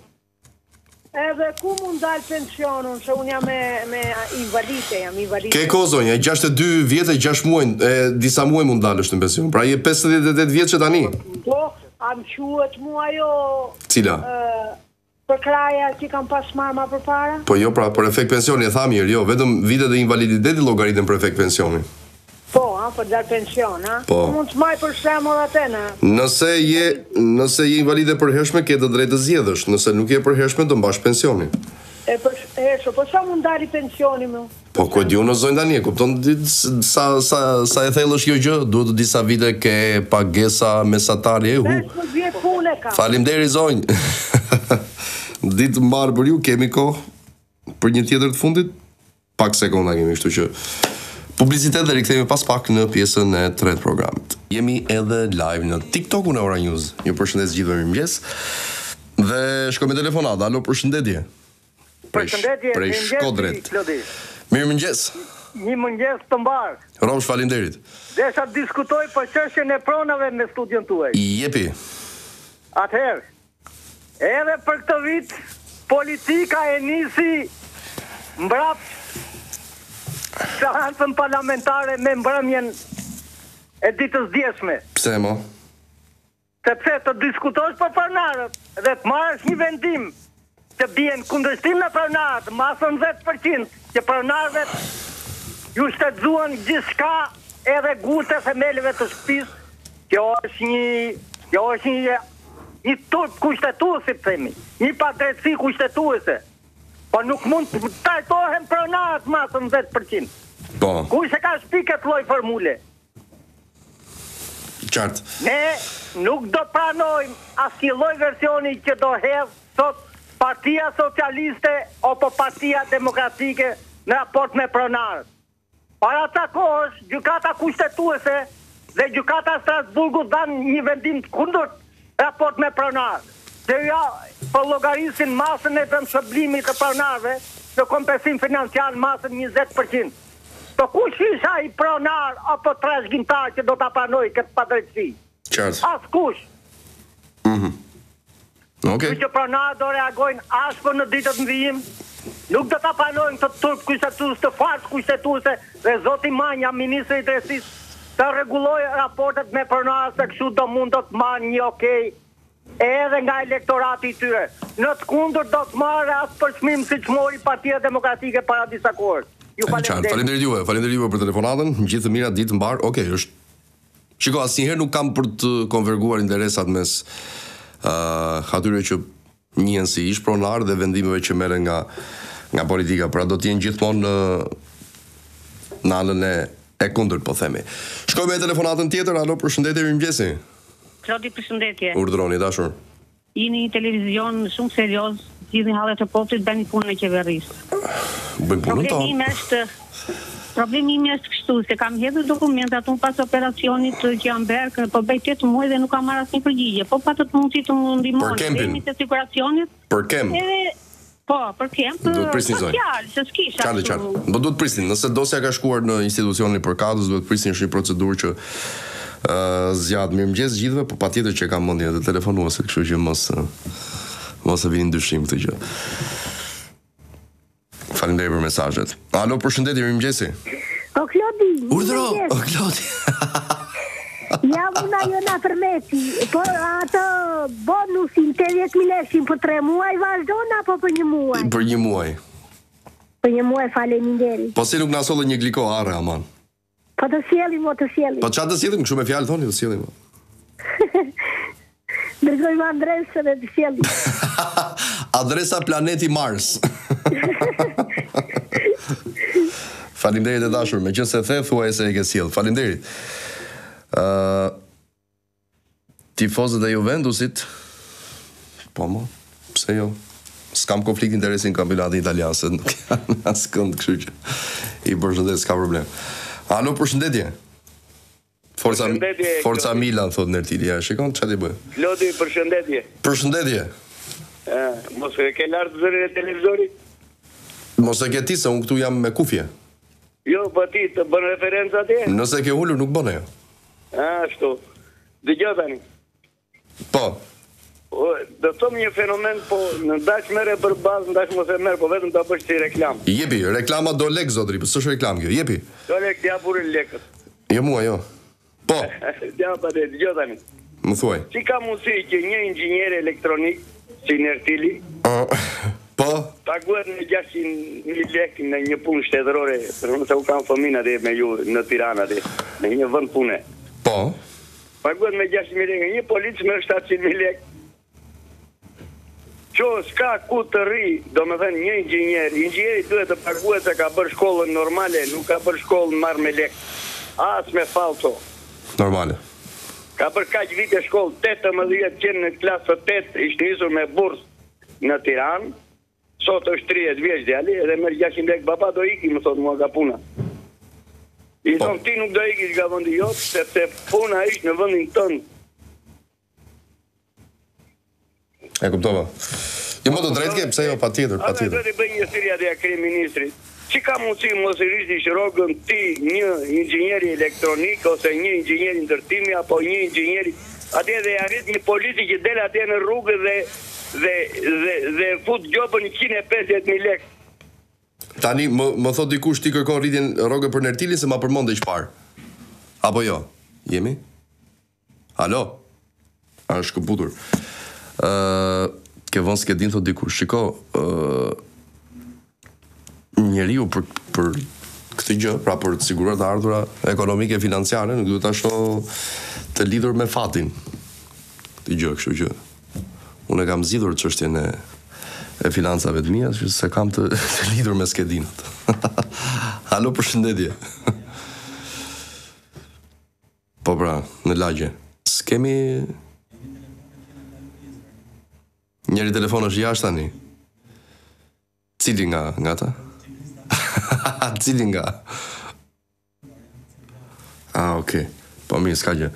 Edhe ku mund dal pensionun, se unë jam me invalide, Ke kozonja, 62 vjetë e 6 muaj, disa muaj mund dalësh në pension. Pra je 58 vjeçë tani. Po, am quhet mua ajo. Cila? Për kraja që kam pas marma për para? Po jo, pra, për efekt pensioni, e tha mirë, jo, vetëm vitet e invaliditeti llogaritën për efekt pensioni. Po, për dal pension, a? Po. Mund të maj për shembull atë, na. Nëse je invalide përhershme, ke të drejtë të zgjedhësh, nëse nuk je përhershme, do mbash pensionin. Po sa mund dali pensioni më? Po, ku e di unë zonjë tani, kupton sa e thellësh kjo gjë, duhet të disa vite ke pagesa mesatare, 15 vjet punë ka. Faleminderit zonjë. Ditë mbarë për ju, kemi kohë për një tjetër të fundit, pak sekonda kemi, kështu që publicitet dhe rikthehemi pas pak në pjesën e tretë programit. Jemi edhe live në TikTok në Ora News. Ju përshëndes gjithëve, mirëmëngjes. Dhe shkojmë me telefonat. Alo, përshëndetje. Prej Shkodrët. Mirëmëngjes. Një mëngjes të mbar. Romsh, faleminderit. Desha të diskutoj për çështjen e pronave me studion tuaj. Jepi. Atëherë, edhe për këtë vit, politika e nisi mbrap seancën parlamentare me mbrëmjen e ditës djeshme. Pse mo? Sepse të diskutosh për pronarët dhe të marrësh një vendim që bien kundërshtim në pronarët, masën 10%, që pronarëve ju shtetzuan gjithçka, edhe gute themeleve të shtëpisë, kjo është një turp kushtetuesi, themi, një padrejtësi kushtetuese. Po nuk mund të trajtohen pronarët masën 10%. Po. Kush e ka shpi këtë lloj formule? Qartë. Ne nuk do pranojmë asnjë lloj versioni që do hedh sot Partia Socialiste apo Partia Demokratike në raport me pronarët. Para ta kohësh, gjykata kushtetuese dhe gjykata Strasburgu dhanë një vendim të kundërt raport me pronarët. Dhe ja po llogarisin masën e shërblimit të pronarëve në kompensim financiar masën 20%. Po kush isha i pronar apo trashëgimtar që do ta pranoj këtë padrejtësi? Qartë. Askush. Okej. Që pronarët do reagojnë ashpër në ditët në vijim, nuk do ta pranojnë të turp kushtetues, të fals kushtetuese, dhe zoti Manja, ministri i drejtësisë, të rregullojë raportet me pronarët, se kështu do mund të marrë një okej edhe nga elektorati i tyre. Në të kundërt do të marrë atë përçmim siç mori Partia Demokratike para disa kohësh. Ju Faleminderit juve për telefonatën. Gjithë të mirat, ditë mbar. Okej, është. Shiko, asnjëherë nuk kam për të konverguar interesat mes atyre që njihen si ish pronar dhe vendimeve që merren nga politika. Pra do të jenë gjithmonë në anën e kundërt, po themi. Shkojmë me telefonatën tjetër. Alo, përshëndetje, mirëmëngjesi. Klodi, përshëndetje. Urdhroni, dashur. Jeni një televizion shumë serioz, gjithë hallet e popullit, bëni punën e qeverisë. Bëjmë punën tonë. Problemi im është kështu, se kam hedhur dokumentat unë pas operacionit që jam berkë, po bëj 8 muaj dhe nuk kam marrë asnjë përgjigje. Po patët mundësi të më ndihmoni. Për kempin. Të siguracionit. Për kemp. Po, për kemp. Duhet prisnin zonë. Social, se s'kisha. Qartë. Po duhet prisnin. Nëse dosja ka shkuar në institucionin e përkatës, duhet prisnin një procedurë që zgjat. Mirëmëngjes gjithëve, po patjetër që kam mendjen të telefonuese, kështu që mos e vini dyshim këtë gjë. Faleminderit për mesazhet. Alo, përshëndetje, mirëmëngjesi. O Klodi. Urdhro, o Klodi. Ja una jona përmeti, po ato bonusin 80.000 lekë për 3 muaj vazhdon apo për 1 muaj? Për 1 muaj. Për 1 muaj, faleminderit. Po si nuk na solli një gliko arre, aman. Po të sjellim, të sjellim. Po çfarë të sjellim, kështu me fjalë thoni, të sjellim. Dërgojmë adresën e të sjellim. Adresa planeti Mars. Faleminderit e dashur, meqense thuaj se e ke sjell. Faleminderit. Tifozët e Juventusit. Po mo, pse jo? S'kam konflikt interesi në kampionatin italian, se nuk janë askënd, kështu që i përshëndet, s'ka problem. Alo, përshëndetje. Forca Milan, thot Nertili. Ja, shikon, çfarë ti bëj? Lodi, përshëndetje. Përshëndetje. Mos e ke lartë zërin e televizorit? Mos e ke ti, se unë këtu jam me kufje. Jo, po ti të bën referencë atje? Nëse ke ulur, nuk bën ajo. Ashtu. Dëgjoj tani. Po. Do të thom një fenomen, po në dash merre për bazë, ndash mos e merr, po vetëm ta bësh si reklam. Jepi, reklama do lek zotri, po s'është reklam kjo. Jepi. Do lek ja burrë lekët. Jo mua, jo. Po. Ja pa dhe dëgjoj tani. Më thuaj. Si ka mundësi që një inxhinier elektronik si Nertili po paguhet në 600.000 lekë në një punë shtetërore, se u kam fëmijë atje me ju në Tiranë atje, në një vend pune. Po. Paguhet me 600.000 lekë, një polic me 700.000 lekë. Qo s'ka ku të rri, do me thënë një inxhinieri duhet të paguhet se ka bërë shkollën normale, nuk ka bërë shkollën marrë me lekë. As me falso. Normale. Ka bërë kaq vite shkollë, 18 qenë në klasë 8, ishtë nisur me bursë në Tiranë, sot është 30 vjeç djali, edhe merr 600 lekë baba do iki, më thot mua nga puna. I thonë ti nuk do ikish nga vendi jot, sepse puna ishte në vendin tënd. E kuptova. Jo më të drejtë ke, pse jo, patjetër. Do të bëj një thirrje te kryeministrit. Si ka mundësi mos i rrish rrogën ti një inxhinier elektronik ose një inxhinier ndërtimi apo një inxhinier atje dhe arrit një politik që del atje në rrugë dhe fut gjobën 150.000 lekë. Tani më thot dikush ti kërkon rritjen rrogë për Nertilin se ma përmendë çfarë? Apo jo? Jemi? Alo? A është shkëputur. ke vënë skedin thot dikush. Shiko, njeriu për këtë gjë, pra për të siguruar të ardhura ekonomike e financiare, nuk duhet ta shoh të lidhur me fatin. Këtë gjë, kështu që unë kam zgjidhur çështjen e financave të mia, se kam të lidhur me skedinat. Alo, përshëndetje. Po pra, në lagje. S'kemi njëri telefon është jashtë tani. Cili nga ta? Cili nga? Okay. Po mirë, s'ka gjë.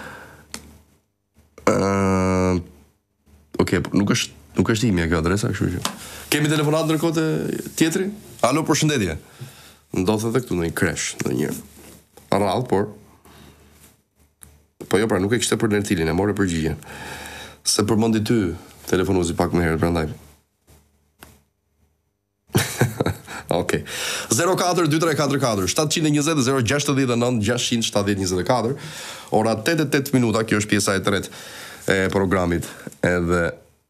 Okay, nuk është imja kjo adresa, kështu që. Kemi telefonat ndërkohë tjetri? Alo, përshëndetje. Ndodhet edhe këtu në një kresh, në një rrallë, por po jo, pra nuk e kishte për Nertilin, e more përgjigjen. Se përmendi ty telefonuesi pak më herët prandaj. Okej. 042344 720 069 670 ora 88 minuta, kjo është pjesa e tretë e programit. Edhe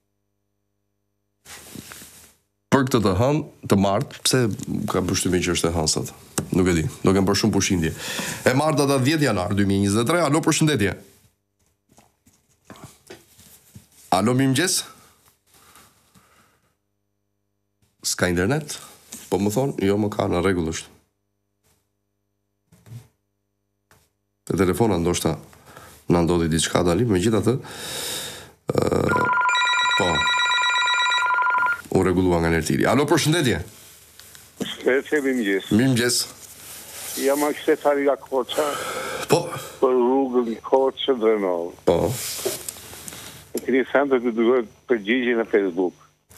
për këtë të hënë, të martë, pse ka përshtypjen që është e hënë sot? Nuk e di, do kem për shumë pushindje. E martë data 10 janar 2023, alo, përshëndetje. Alo, mirëmëngjes. S'ka internet? Po më thonë, jo më ka, në rregull është. Te telefona ndoshta na ndodhi diçka tani, megjithatë, po. U rregullua nga Nertili. Alo, përshëndetje. Mirëmëngjes. Mirëmëngjes. Jam aksetari nga Korça. Po. Për rrugën Korça Drenov. Po. E keni thënë të duhet përgjigje në Facebook.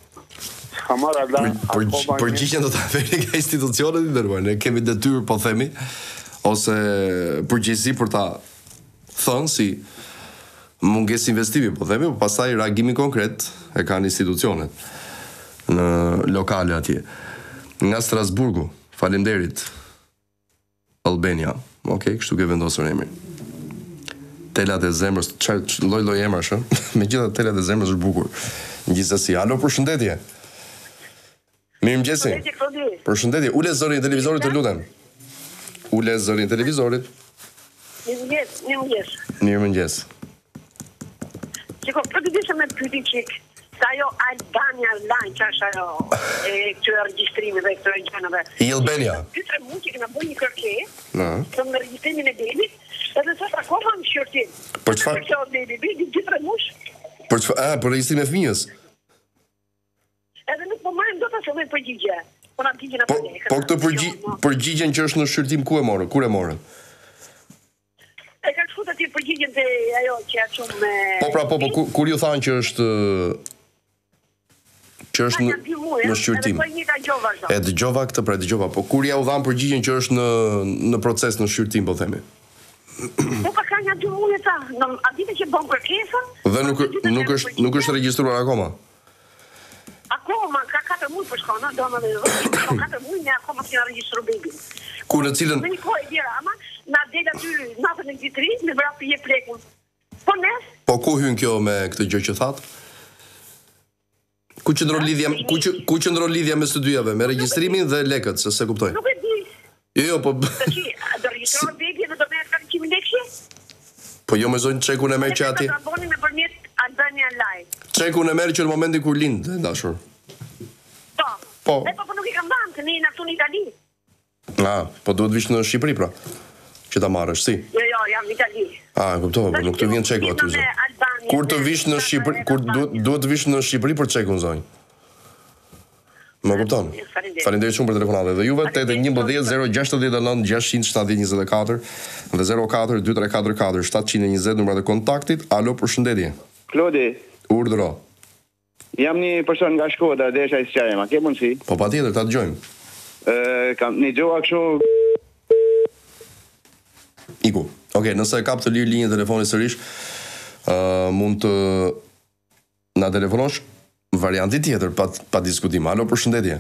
Përgjigjen do ta vëni nga institucionet i ndërruar. Ne kemi detyrë, po themi, ose përgjegjësi për ta thënë si mungesë investimi, po themi, po pastaj reagimi konkret e kanë institucionet në lokale atje. Nga Strasburgu, faleminderit. Albania. Okej, kështu ke vendosur emrin. Telat e zemrës, lloj emrash, ë? Megjithatë telat e zemrës është bukur. Gjithsesi, alo, përshëndetje. Mirëmëngjes. Përshëndetje. Ule zërin e televizorit, të lutem. Ule zërin e televizorit. Mirëmëngjes. Çiko, për të dishëm me pyetje çik. Sa jo Albania Line, që është ajo këtë regjistrimeve, këtë gjënave. I Albania? 2-3 mund që këna bëjë një kërkesë, të më regjistrimin e debit, edhe të sa akoma në shqyrtim. Për çfarë? Për çfarë? Për regjistrimin e fëmijës? Edhe nuk po marrim dot as me përgjigje. Po na digjen apo ne. Po këtë përgjigjen që është në shqyrtim ku e morën? Kur e morën? E ka shkuar aty përgjigjen te ajo që ja çum me. Po, kur ju thanë që është në shqyrtim. E dëgjova këtë, pra dëgjova, po kur ja u dhan përgjigjen që është në proces në shqyrtim, po themi. Po ka kanë 2 muaj ta, a ditë që bën kërkesën? Dhe nuk është regjistruar akoma. Akoma ka 4 muaj për shkon, domethënë, ka 4 muaj ne akoma s'ka regjistruar bebin. Ku në cilën? Në një kohë dera, ama na del aty natën e ditrit, me vrap i jep lekun. Po nes? Po ku hyn kjo me këtë gjë që thatë? Ku qëndron lidhja mes të dyjave, me regjistrimin dhe lekët, se kuptoj. Nuk e di. Jo, po. Do regjistroj bebi dhe do merr 400.000 lekë? Po jo më zonë çekun e merr që aty. Do ta bëni nëpërmjet Albania Live. Çekun e merr që në momentin kur lind, dashur. Po. Po nuk i kam dhënë, se ne jemi këtu në Itali. Po duhet vish në Shqipëri pra. Që ta marrësh, si? Jo, jam në Itali. Kuptova, po nuk të vjen çeku aty zonë. Kur të vish në Shqipëri, kur duhet të vish në Shqipëri për çekun zonjë. Më kupton. Faleminderit shumë për telefonatën. Dhe juve 811 069 670 dhe 04 2344 720 numrat e kontaktit. Alo, përshëndetje. Klodi. Urdhëro. Jam një person nga Shkodra, desha i sqarem, a ke mundësi? Po patjetër, ta dëgjojmë. Kam një gjoha kështu. Iku. Okej, nëse kap të lirë linjën telefoni sërish, mund të na telefonosh varianti tjetër pa diskutim. Alo, përshëndetje.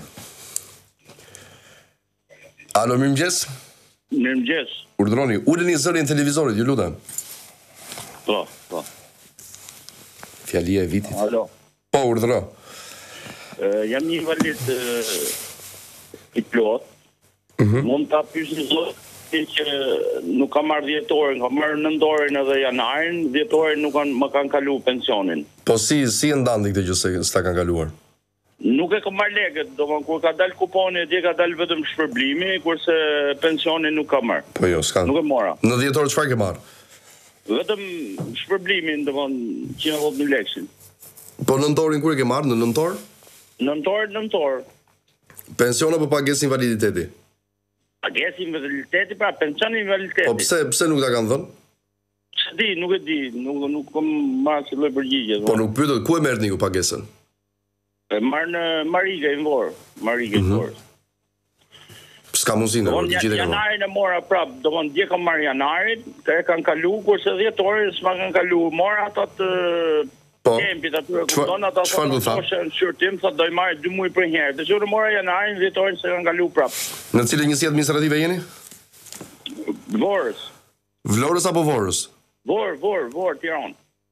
Alo, mirëmëngjes. Mirëmëngjes. Urdhroni, uleni zërin televizorit, ju lutem. Po. Fjalia e vitit. Alo. Po, urdhëro. Jam një invalid i plot. Mund ta pyes një zot që nuk kam marrë dhjetorin, kam marrë nëntorin edhe janarin, dhjetorin nuk më kanë kalu pensionin. Po si e ndandi këtë gjë se s'ta kanë kaluar? Nuk e kam marrë lekët, domethënë kur ka dalë kuponi atje ka dalë vetëm shpërblimi, kurse pensionin nuk ka marrë. Po jo, s'ka. Nuk e mora. Në dhjetor çfarë ke marrë? Vetëm shpërblimin, domethënë 110.000 lekë. Po nëntorin kur e ke marrë në nëntor? Nëntor. Pension apo pagesë invaliditeti? Pagesë invaliditeti, pra pensioni invaliditeti. Po pse nuk ta kanë dhënë? Nuk e di, nuk kam marrë si lloj përgjigje. Po nuk pyetet ku e merrni ju pagesën? E marr në Marigë në Vor. S'ka mundësi në Vor, gjithë e kanë. Janarin e mora prap, domthonjë dje kam marr janarin, e kanë kalu kurse dhjetorin s'ma kanë kalu. Mora atat tempit aty kupton ata thoshte në shërtim sa do i marr 2 muaj për herë. Dëshirë mora janarin, dhjetorin se kanë kalu prap. Në cilë njësi administrative jeni? Vorës. Vlorës apo Vorës? Vor, Tiranë.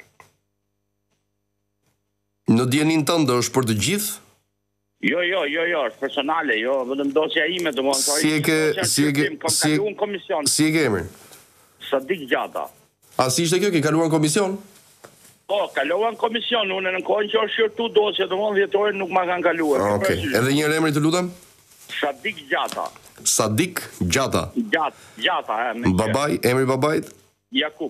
Në dijenin tënde është për të gjithë? Jo, është personale, vetëm dosja ime, domethënë. Si e ke emrin? Sadik Gjata. A si ishte kjo, ke kaluar në komision? Po, kaluar në komision, unë në kohën që është shërtu dosja, domethënë dhjetorin nuk ma kanë kaluar. Okej. Edhe një emri të lutem? Sadik Gjata. Sadik Gjata. Gjata, Babaj, emri babait? Jakub.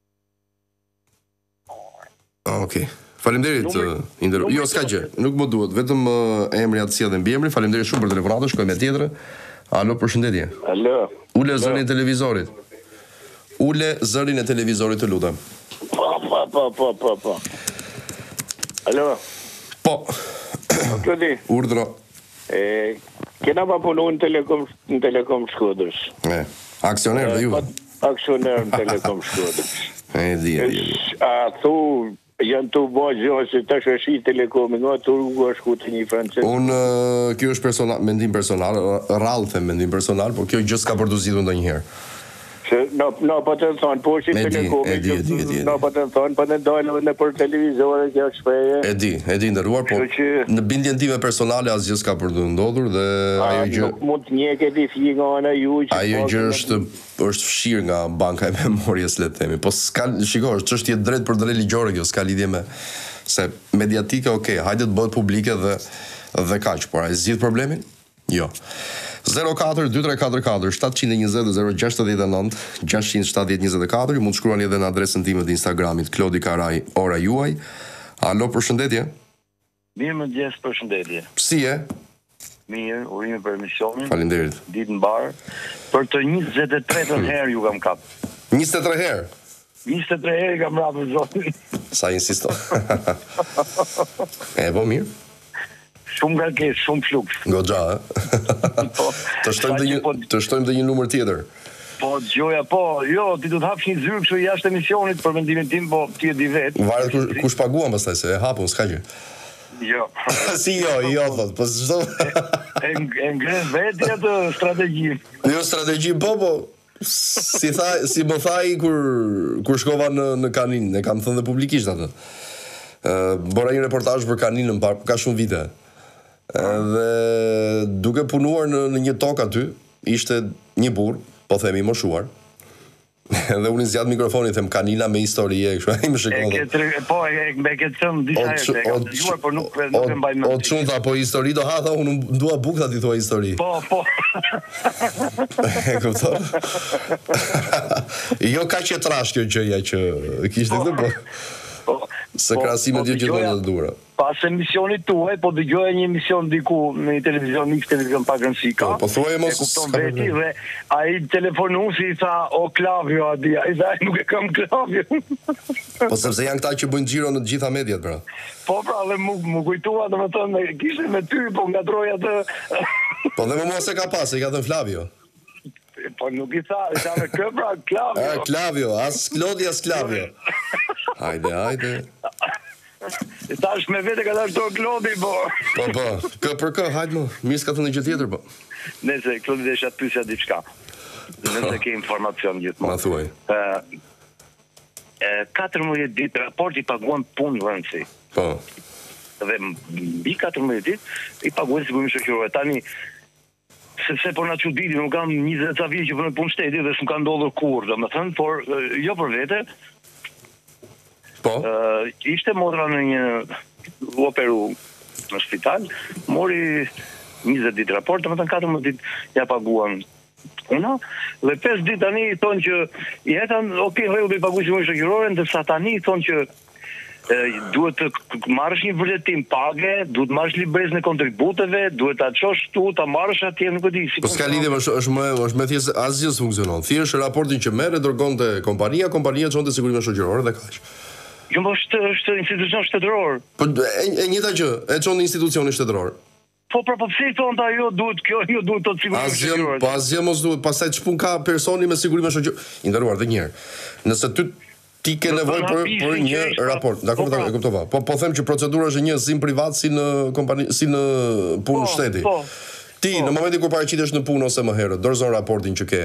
Okej. Faleminderit. Jo, s'ka gjë, nuk më duhet, vetëm emri atësia dhe mbiemri. Faleminderit shumë për telefonatën, shkojmë me tjetrë. Alo, përshëndetje. Alo. Ule zërin e televizorit. Ule zërin e televizorit të lutem. Po. Alo. Po. Klodi. Urdhro. Kena pa punu në Telekom Shkodrës. Aksioner dhe ju. Aksioner në Telekom Shkodrës. Di. A thu janë të bëjë gjë se tash është i Telekomi, nga të rrugë është ku të një francez. Kjo është mendim personal, rrallë them mendim personal, por kjo gjë s'ka për të zgjidhur ndonjëherë. Se na po të thonë, po është i Telekomi, na po të thonë, po në dalë në për televizore kjo shpreje. E di ndëruar, po në bindjen time personale asgjë s'ka për të ndodhur dhe ajo gjë nuk mund të njeh këtë fi nga ana juaj. Ajo gjë është fshirë nga banka e memorjes, le të themi. Po s'ka, shiko, është çështje drejt për drejt ligjore kjo, s'ka lidhje me se mediatike, okay, hajde të bëhet publike dhe kaq, por ai zgjidh problemin? Jo. 04-2344 720-069 670-24 mund të shkruani edhe në adresën time të Instagramit Klodi Karaj, ora juaj. Alo, përshëndetje. Mirëmëngjes, përshëndetje. Si e? Mirë, urime për emisionin. Faleminderit. Ditë mbar. Për të 23 herë ju kam kap. 23 herë? 23 herë kam rapë zotin. Sa insisto. Po mirë. Shumë ngarkesë, shumë fluk. Goxha, Të shtojmë dhe një numër tjetër. Po, gjoja, jo, ti du të hapsh një zyrë kështu jashtë emisionit për mendimin tim, po ti e di vetë. Varet kush paguam pastaj se e hapun, s'ka gjë. Jo. Si jo, thot, po çdo. E ngren vetë atë strategji. Jo strategji, po. Si më thaj kur shkova në Kanin, e kam thënë dhe publikisht atë. Bëra një reportazh për Kaninën ka shumë vite. Dhe duke punuar në një tokë aty, ishte një burr, po themi i moshuar. Dhe unë zgjat mikrofonin, them Kanina me histori e kështu, ai më shikon. Po, me këtë thënë disa herë, kam dëgjuar, por nuk e mbaj mend. O çunta, po histori do ha, unë dua bukë ti thua histori. Po. E kupton? Jo kaq e trash kjo gjëja që kishte këtë, po. Se krahasime dy gjithmonë të dura. Pas emisionit tuaj, po dëgjoja një emision diku në një televizion pak rëndësika. Po thuaj mos. E kupton veti dhe ai telefonuesi i tha, "O Klavio, ai nuk e kam Klavio." Po sepse janë këta që bëjnë xhiro në të gjitha mediat, pra. Po pra, dhe mu kujtua, domethënë, kishte me ty, po ngatroi atë. Po dhe më mos e ka pas, i ka thënë Flavio. Po nuk i tha me kë pra Klavio. Klavio, as Klodi, as Klavio. Hajde. I tash me vete ka tash do Klodi, po. Po, për kë, hajde më, mirë s'ka thënë gjë tjetër, po. Nëse Klodi desha të pyesja diçka. Nëse ke informacion gjithmonë. Ma thuaj. 14 ditë raporti paguan punë rëndësi. Po. dhe mbi 14 ditë i paguajnë sigurimin shoqëror. Tani sepse po na çuditi, nuk kam 20 ca vjet që punë punë shteti dhe s'm ka ndodhur kurrë, domethënë, por jo për vete. Po. Ishte motra në një operu në spital, mori 20 ditë raport, domethënë 14 ditë ja paguan una, dhe 5 ditë tani i thonë që jetën, rregull i paguajnë sigurimin shoqëror, ndërsa tani i thonë që duhet të marrësh një vërtetim page, duhet marrësh librezën e kontributeve, duhet ta çosh tu, ta marrësh atje, nuk e di si. Po s'ka lidhje, është më thjesht asgjë funksionon. Thjesht raportin që merr e dërgonte kompania çonte sigurimin shoqëror dhe kaq. Jo, po është institucion shtetëror. Po e njëjta gjë, e çon institucioni shtetëror. Po pse thonë ajo duhet kjo duhet të sigurimin shoqëror. Po asgjë mos duhet, pastaj ç'pun ka personi me sigurimin shoqëror. I nderuar edhe një herë. Nëse ti ke nevojë për një raport. Dakor, e kuptova. Po them që procedura është një sim privat si në kompani, si në punë shteti. Ti në momentin kur paraqitesh në punë ose më herët, dorëzon raportin që ke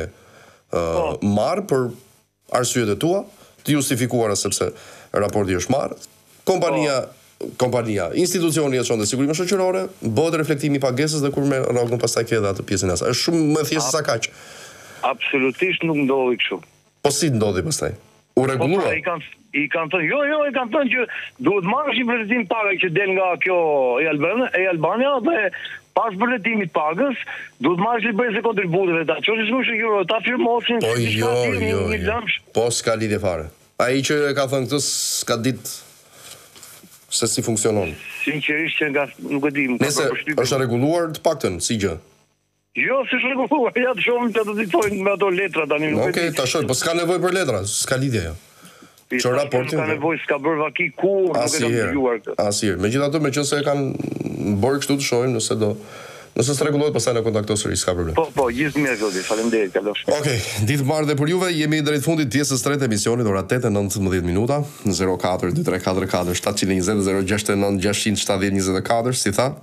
marr për arsyet e tua, të justifikuara sepse raporti është marr. Kompania, institucioni e çon te sigurimi shoqërore, bëhet reflektimi i pagesës dhe kur merr rrogën pastaj ke edhe atë pjesën e asaj. Është shumë më thjesht sa kaq. Absolutisht nuk ndodhi kështu. Po si ndodhi pastaj? U rregullua. I kanë thënë, i kanë thënë që duhet marrësh një vërtetim pagë që del nga kjo e Albania dhe pas vërtetimit pagës duhet marrësh librezën e kontributeve, ta çosh shumë shoqëror, ta firmosin jo. Po s'ka lidhje fare. Ai që e ka thënë këtë s'ka ditë se si funksionon. Sinqerisht që nuk e di, Nëse është rregulluar të paktën si gjë. Jo, s'është rregulluar, ja të shohim që të ditojnë me ato letra tani. Okej, ta shoh, po s'ka nevojë për letra, s'ka lidhje ajo. Ço raportin ka nevojë, s'ka bërë vaki ku, nuk e kam dëgjuar këtë. Asnjëherë. Megjithatë, meqense e kanë bërë kështu të shohim nëse s'rregullohet pastaj na kontakto sërish, s'ka problem. Po, gjithë mirë zoti, faleminderit, kalosh. Okej, ditë marrë dhe për juve, jemi drejt fundit pjesës 3 të emisionit, ora 8:19 minuta, 04 2344 720 069 670 24, si tha?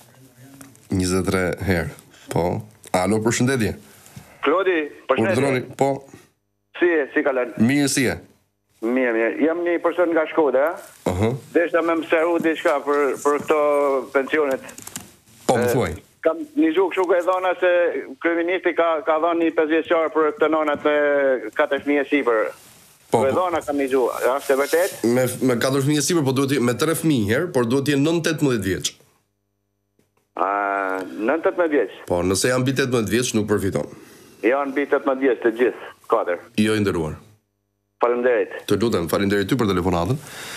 23 herë. Po. Alo, përshëndetje. Klodi, përshëndetje. Po. Si kalon? Mirë, si e? Mirë. Jam një person nga Shkodra. Deshta me mësëru diçka për këto pensionet. Po, më thuaj. Kam një zhuk shuku e dhona se kryeministri ka dhënë një 5 vjeçar për këtë nonat me 4 fëmijë sipër. Po e dhona kam një zhuk. Është e vërtet? Me 4 fëmijë sipër, po duhet me 3 fëmijë herë, por duhet të jenë 9-18 vjeç. 9-18 vjeç. Po, nëse janë mbi 18 vjeç nuk përfiton. Janë mbi 18 vjeç të gjithë, 4. Jo, i nderuar. Faleminderit. Të lutem, faleminderit ty për telefonatën.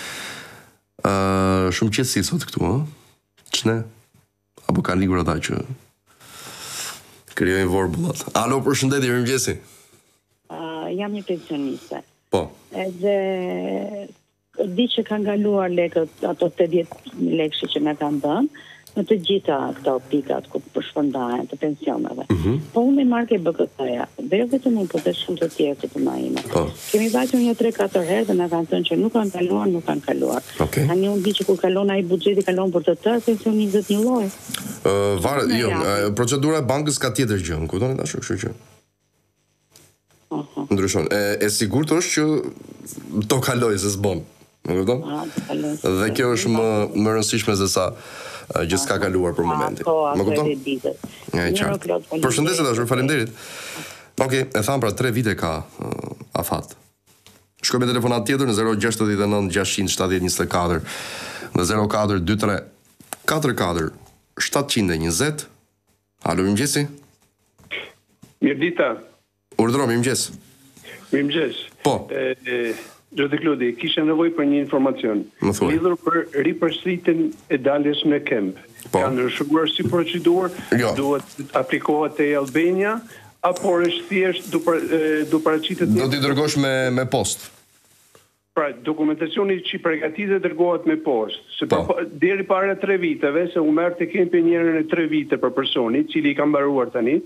Shumë qetësi sot këtu, ëh? Ç'ne? Apo kanë ligur ata që krijojnë vorbullat. Alo, përshëndetje, mirëmëngjesi. Jam një pensioniste. Po. Edhe di që kanë galuar lekët, ato 80.000 lekë që më kanë dhënë, në të gjitha këto pikat ku përshpërndahen të pensioneve. Po unë i marrë ke BKK-ja, dhe jo vetëm unë, po të shumë të tjerë të përma ime. Kemi vajtur një 3-4 herë dhe na kanë thënë që nuk kanë kaluar. Tani unë di që kur kalon ai buxheti kalon për të tërë pensionistët një lloj. Procedura e bankës ka tjetër gjë, kuptoni tash, kështu që. Ndryshon. E sigurt është që to kaloj se s'bën. Më kupton? Dhe kjo është më rëndësishme se sa gjë s'ka kaluar për momentin. Më kupton? Përshëndetje dashur, faleminderit. Okej, e tham pra 3 vite ka afat. Shkoj me telefonat tjetër në 069 670 24 në 04 23 44 720. Alo, mirëmëngjesi. Mirëdita. Urdhëro, mirëmëngjes. Mirëmëngjes. Po. Zoti Klodi, kisha nevojë për një informacion. Lidhur për ripërsëritjen e daljes në kemp. Ka ndryshuar si procedurë? Duhet aplikohet te Albania apo është thjesht do paraqitet? Do t'i dërgosh me post. Pra, dokumentacioni që përgatitet dërgohet me post. Se deri para 3 viteve, se u merr te kempi njërin e 3 vite për personi, i cili ka mbaruar tani.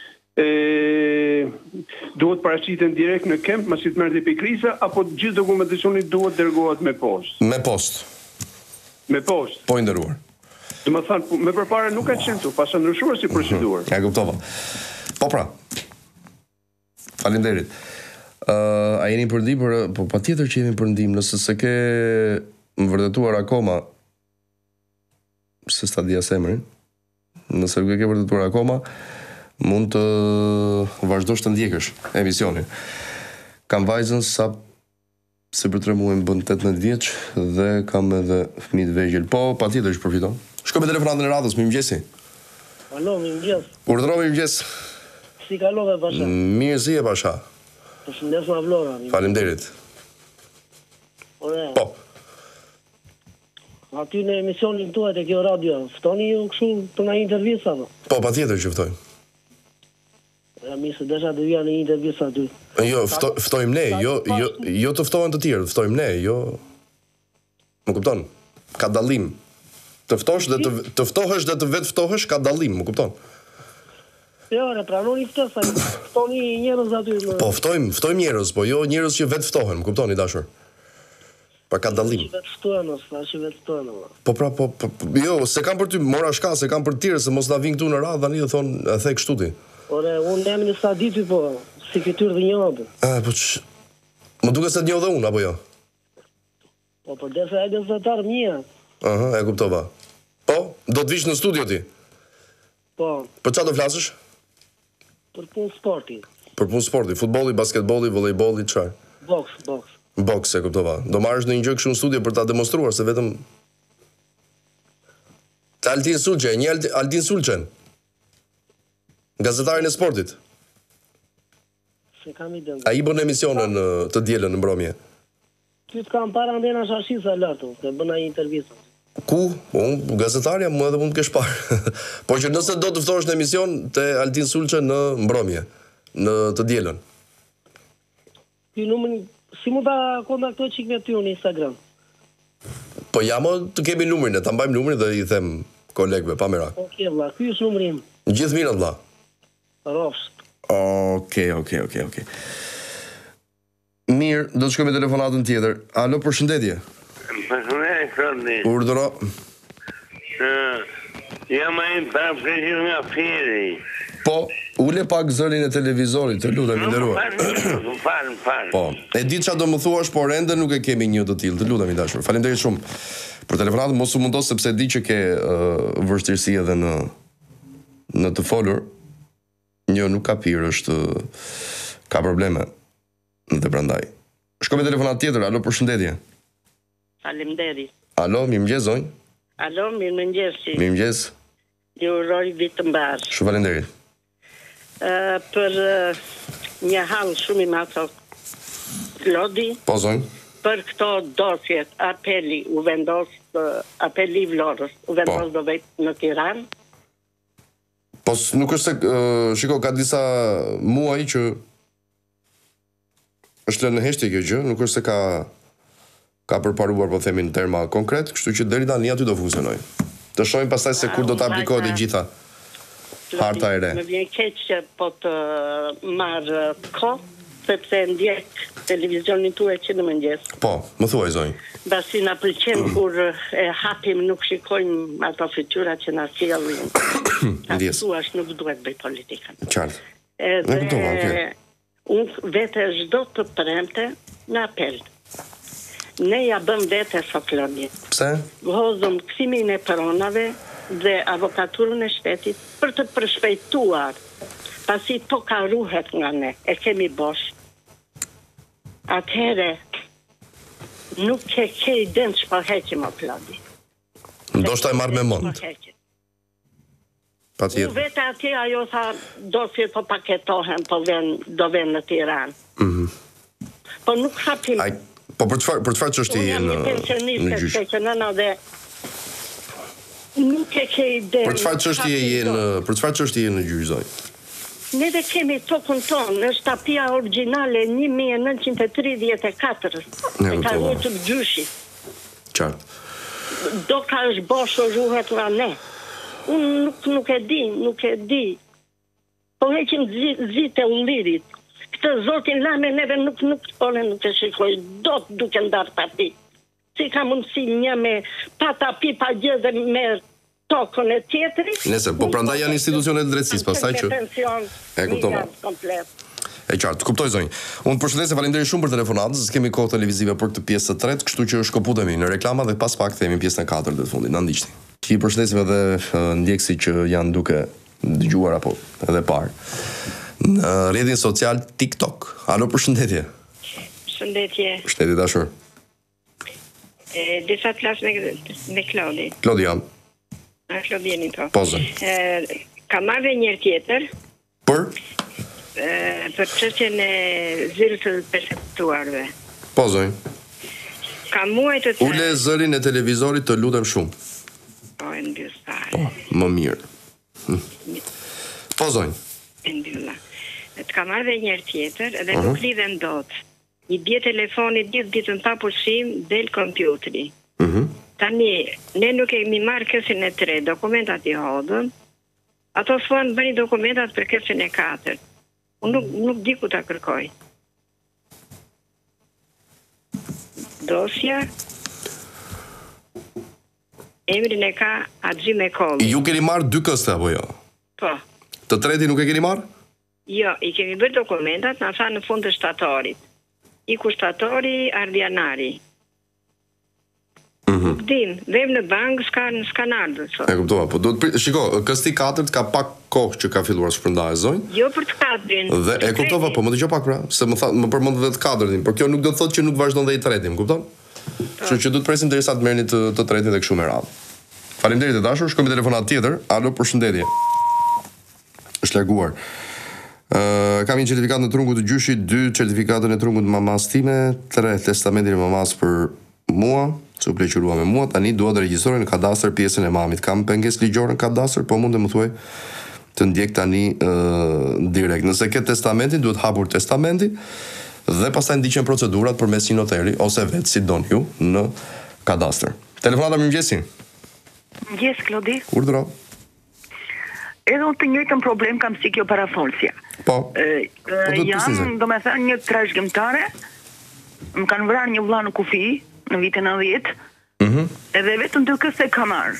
Duhet paraqiten direkt në kemp masi të merret pikriza apo gjithë dokumentacioni duhet dërgohet me post? Me post. Me post. Po i nderuar. Domethënë, më përpara nuk ka qenë tu, pas ndryshuar si procedurë. Ja kuptova. Po pra. Faleminderit. A jeni për ndihmë, po patjetër që jemi për ndihmë, nëse s'e ke vërtetuar akoma se sta dia semrin. Nëse nuk e ke vërtetuar akoma, mund të vazhdosh të ndjekësh emisionin. Kam vajzën sa se për 3 muaj më bën 18 vjeç dhe kam edhe fëmijë të vegjël. Po, patjetër që përfiton. Shkoj me telefonatën e radhës, mirëmëngjesi. Alo, mirëmëngjes. Urdhëroj mirëmëngjes. Si kalove pasha? Mirë si e pasha. Përshëndes nga Vlora. Faleminderit. Ore. Po. Aty në emisionin tuaj te kjo radio, ftoni ju kështu për një intervistë apo? Po, patjetër që ftojmë. Ja mi se desha të vija në një intervistë aty. Jo, ftojmë ne, jo të ftohen të tjerë, ftojmë ne, jo. Më kupton? Ka dallim. Të ftohesh dhe të vetë ftohesh ka dallim, më kupton? Jo, pranoni ftesa, ftoni njerëz aty. Po, ftojmë njerëz, po jo njerëz që vetë ftohen, më kuptoni dashur? Pa ka dallim. Vetë ftohen. Po pra, jo, se kam për ty, mora shka, se kam për tjerë, se mos na vinë këtu në radhë, tani dhe thonë, e the kështu ti. Ore, unë jam në staditi, po, si fytyrë dhe njohë. Po që, më duke se të njohë dhe unë, apo jo? Po, për desa e gazetar mija. Aha, e kuptova. Po, do të vish në studio ti? Po. Për qa do flasësh? Për punë sporti. Për punë sporti, futbolli, basketbolli, volejbolli, çfarë? Boks. Boks, e kuptova. Do marrësh në një gjë kështu në studio për ta demonstruar se vetëm të Altin Sulçe, një Altin Sulçen. Gazetarin e sportit. Se kam i dëmë. A i bën emisionen të dielën në mbrëmje? Ty të kam para ndena shashisa lartë, të bëna një intervjisa. Ku? Unë, gazetarja, mu edhe mund të kesh parë. Po që nëse do të ftohesh në emision të Altin Sulçe në mbrëmje, në të dielën. Ty numrin, si mund ta kontaktoj çik me ty në Instagram? Po jam të kemi numrin, ta mbajmë numrin dhe i them kolegëve pa merak. Okej, vlla, ky është numri im. Gjithë mirë, vlla. Rofsht. Okej. Mirë, do të shkoj me telefonatën tjetër. Alo, përshëndetje. Përshëndetje. Urdhëro. Jam ai paraplegjik nga Fieri. Po, ule pak zërin e televizorit, të lutem, nderuar. Fal. Po, e di çfarë do më thuash, por ende nuk e kemi një të tillë. Të lutem, i dashur. Faleminderit shumë për telefonatën, mos u mundos sepse di që ke vështirësi edhe në të folur. Jo, nuk ka pirë, ka probleme. Dhe prandaj. Shkoj me telefonat tjetër. Alo, përshëndetje. Faleminderit. Alo, mirëmëngjes zonjë. Alo, mirëmëngjes. Mirëmëngjes. Ju uroj vit të mbar. Shumë faleminderit. Për një hall shumë i madh Klodi. Po zonjë. Për këto dosjet, apeli u vendos, apeli i Vlorës, u vendos do vetë në Tiranë. Po nuk është se, shiko, ka disa muaj që është në heshtje kjo gjë, nuk është se ka përparuar, po themin, terma konkret, kështu që deri tani aty do funksionoj. Të shohim pastaj se kur do të aplikohet e gjitha harta e re. Më vjen keq që po të marr kohë, sepse ndjek televizionin tuaj që në mëngjes. Po, më thuaj zonjë. Basi na pëlqen kur e hapim, nuk shikojmë ato fytyra që na sjellin. Ndjes. Thuash nuk duhet bëj politikën. Qartë. Edhe unë vete çdo të premte në apel. Ne ja bëm vete Sokloni. Pse? Vozëm kthimin e pronave dhe avokaturën e shtetit për të përshpejtuar, pasi toka ruhet nga ne, e kemi bosh. Atëhere, nuk ke idem që po heqim o Klodi. Ndoshta e marrë me mend. U vete atje ajo tha, do që po paketohen, do ven në Tiranë. Po nuk hapim. Po për çfarë çështje je në gjyq? Që nëna dhe nuk e ke ide. Për çfarë çështje je në gjyq, zonjë? Ne dhe kemi tokën tonë, është tapia originale 1934, e ka rrutë të gjyshi. Qartë. Do ka është boshë ruhet nga ne. Unë nuk e di. Po heqim zite ullirit. Këtë zotin lame neve nuk e shikoj, do të duke ndarë tapi. Si ka mundësi një me pa tapi, pa gjë dhe me tokën e tjetëri. Nëse, po prandaj janë institucionet e drejtësisë, pastaj që e kuptova. E qartë, kuptoj zonjë. Unë përshëndes e faleminderit shumë për telefonatën, se kemi kohë televizive për këtë pjesë të tretë, kështu që shkëputemi në reklama dhe pas pak themi pjesën e 4 të fundit. Na ndiqni. Që I përshëndesim edhe ndjekësit që janë duke dëgjuar apo edhe parë në rrjetin social TikTok. Alo, përshëndetje. Përshëndetje. Përshëndetje dashur. Disa flas me Klodi. Klodi jam. Klodieni po. Po zë. Ka marrë një tjetër. Për çështjen e zyrës së persekutuarve. Po zë. Ka muaj të tërë. Ule zërin e televizorit, të lutem shumë. Po, e mbyll fare. Po, më mirë. Po zonjë. E mbylla. Të ka marrë dhe njërë tjetër, edhe nuk lidhen dot. I bje telefoni ditën pa pushim, del kompjuteri. Tani, ne nuk kemi marrë kësin e 3, dokumentat I hodhën, ato thonë bëni dokumentat për kësin e 4. Unë nuk di ku ta kërkoj. Dosja emrin e ka Axhi Mekolli. Ju keni marrë 2 këste apo jo? Po. Të treti nuk e keni marrë? Jo, I kemi bërë dokumentat, na tha në fund të shtatorit. Iku shtatori Ardianari. Dim, vem në bank s'kan ardhur sot. E kuptova, po shiko, kësti 4 ka pak kohë që ka filluar shpërndaje zonjë. Jo për të 4-rin. Dhe e kuptova, po më dëgjoj pak pra, se më përmend edhe të 4-rin, por kjo nuk do të thotë që nuk vazhdon dhe I 3-ti, më kupton? Kështu që do të presim derisa të merrni të 3-tin dhe kështu me radhë. Faleminderit të dashur, shkojmë telefonat tjetër. Alo, përshëndetje. Është larguar. Kam një certifikat në trungut të gjyshit, 2 certifikatën e trungut të mamas time, 3 testamentin e mamas për mua, që u pleqërua me mua, tani dua të regjistroj në kadastër pjesën e mamit. Kam pengesë ligjore në kadastër, po mund të më thuaj të ndjek tani direkt. Nëse ke testamentin, duhet hapur testamenti dhe pastaj ndiqen procedurat përmes një noteri ose vetë si don ju në kadastër. Telefonata mirëmëngjesi. Mëngjes Klodi. Urdhro. Edhe unë të njëjtën problem kam si kjo parafolsja. Po. Jam, do me thënë, një trashëgimtare, më kanë vrarë një vëlla në kufi në vitin 90, edhe vetëm 2 këste ka marrë.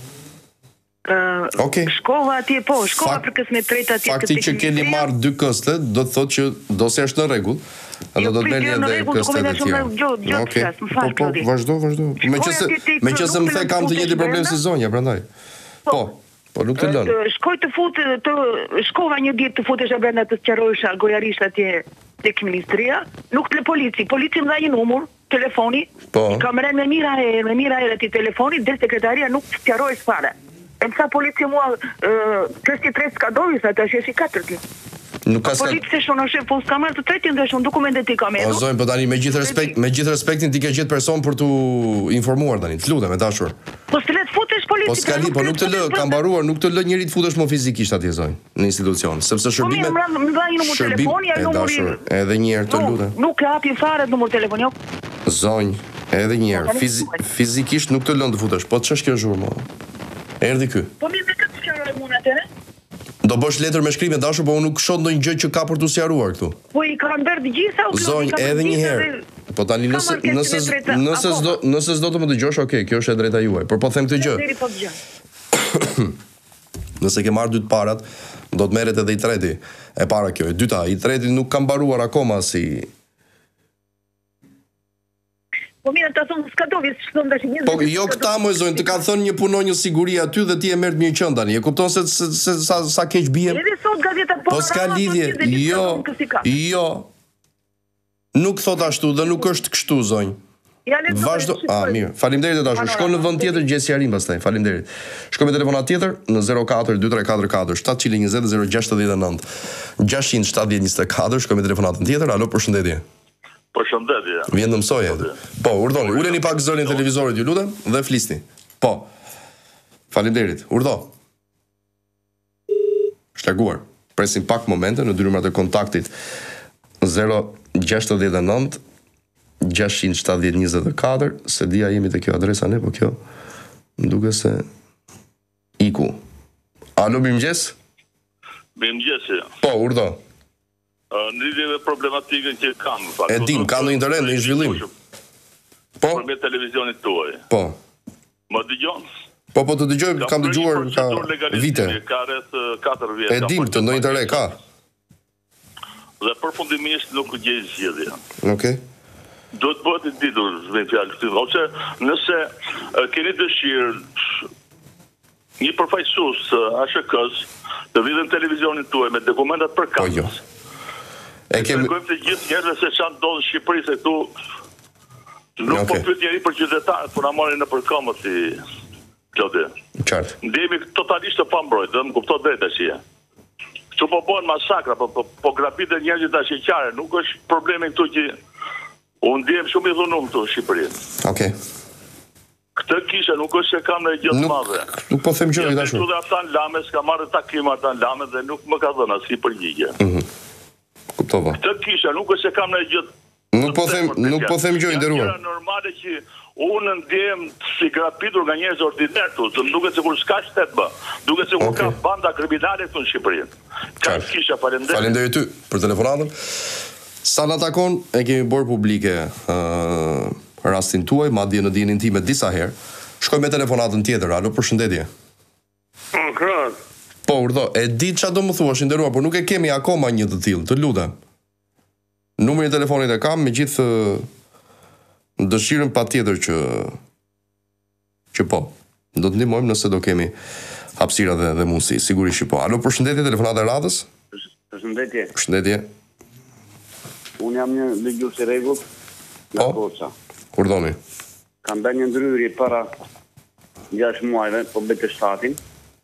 Shkova atje, po, shkova për kësën e 3 atje. Fakti që keni marrë 2 këste, do të thotë që dosja është në rregull. Do të merrni edhe këstet e tjera. Okej. Po, vazhdo. Meqense më the kam të njëjtin problem si zonja, prandaj. Po, nuk të lënë. Shkova një ditë të futesha brenda të sqarohesha gojarisht atje tek ministria, nuk të polici më dha një numër telefoni. Kam rënë me mira herë ti telefoni dhe sekretaria nuk sqaroi fare. E më tha policia mua, kësti 3 s'ka dojë, sa të sheshi 4-ti. Policia shonë shef, po s'ka marrë të 3-tin dhe shonë dokumentet ti kam edu. O zonjë, po tani me gjithë respektin ti ke gjetë person për t'u informuar tani, të lutem, e dashur. Po s'të le të futesh polici. Po s'ka li, po nuk të lë, kam mbaruar, nuk të lë njëri të futesh më fizikisht atje zonjë, në institucion, sepse shërbimet... Po më dha një numër telefoni, e dashur, edhe një herë të lutem. Nuk e hapi fare numër telefoni, jo. Zonjë, edhe një herë, fizikisht nuk të lën të futesh, po ç'është kjo zhurmë? Erdhi ky. Po mirë me këtë sqaroj mua atëre? Do bësh letër me shkrim, dashur, po unë nuk shoh ndonjë gjë që ka për t'u sqaruar këtu. Po I kanë bërë të gjitha u zonjë edhe një herë. Po tani nëse s'do të më dëgjosh, okay, kjo është e drejta juaj, por po them këtë gjë. Nëse ke marrë 2 të parat, do të merret edhe I 3-ti. E para kjo, e dyta, I 3-ti nuk ka mbaruar akoma si Po mirë, ta thonë, s'ka dovi, s'ka dovi, s'ka dovi. Po jo këta më zonjë, të ka thënë një punonjë siguri aty dhe ti e merr mirë qen tani. E kupton se sa keq bie. Edhe sot gazeta po s'ka lidhje. Jo. Nuk thot ashtu dhe nuk është kështu zonjë. Vazhdo. Mirë. Faleminderit dashur. Shkon në vend tjetër gjej sqarim pastaj. Faleminderit. Shkoj me telefonat tjetër në 042344 720 069 67024. Shkoj me telefonatën tjetër. Alo, përshëndetje. Përshëndetje. Vjen të mësoj. Po, urdhoni. Uleni pak zërin e televizorit, ju lutem, dhe flisni. Po. Faleminderit. Urdhë. Shlarguar. Presim pak momente në dy numrat e kontaktit 069 670 24, se dia jemi te kjo adresa ne, po kjo më duket se iku. Alo, mirëmëngjes. Mirëmëngjes. Po, urdhë. Në lidhje me problematikën që kam. E dim, ka në internet, në zhvillim. Po? Për me televizionit tuaj. Po. Më dëgjon? Po, të dëgjoj, kam dëgjuar ka vite. Ka rreth 4 vjet. E dim, të ndonjë të re, ka. Dhe përfundimisht nuk gjej zgjedhje. Okej. Do të bëhet I ditur me fjalë këtu. Ose nëse keni dëshirë një përfaqësues ASHK-s të vidhën televizionin tuaj me dokumentat për kamës. E kemi të gjithë njerëzve se çan ndodh në Shqipëri se këtu nuk po pyet njëri për qytetarët, por na marrin në për kamët si Klodi. Qartë. Ndemi totalisht të pambrojtë, më kupton drejt tash. Këtu po bëhen masakra, po grabiten njerëzit dashëqare, nuk është problemi këtu që unë ndjem shumë i dhunum këtu në Shqipëri. Okej. Këtë kisha nuk është se kam në gjë të madhe. Nuk po them gjë i dashur. Këtu dhe ata në Lame, s'ka marrë takim ata në Lame dhe nuk më ka dhënë asnjë përgjigje. Kuptova. Këtë kisha nuk është se kam në gjë. Nuk po them gjë i nderuar. Është normale që unë ndjem si grapitur nga njerëz ordinar këtu, të duket sikur s'ka shtet bë. Duket sikur ka banda kriminale këtu në Shqipëri. Ka kisha faleminderit. Faleminderit ty për telefonatën. Sa na takon e kemi bërë publike rastin tuaj, madje në dijenin time disa herë. Shkoj me telefonatën tjetër. Alo, përshëndetje. Po, urdhë, e di çfarë do më thuash, nderuar, por nuk e kemi akoma një të tillë, të lutem. Numrin e telefonit e kam, megjithë dëshirën patjetër që po. Do të ndihmojmë nëse do kemi hapësira dhe mundësi, sigurisht që po. Alo, përshëndetje, telefonata e radhës? Përshëndetje. Përshëndetje. Unë jam një dëgjues i rregullt nga Koça. Urdhoni. Kam bërë një ndryrje para 6 muajve, po bëj të shtatin.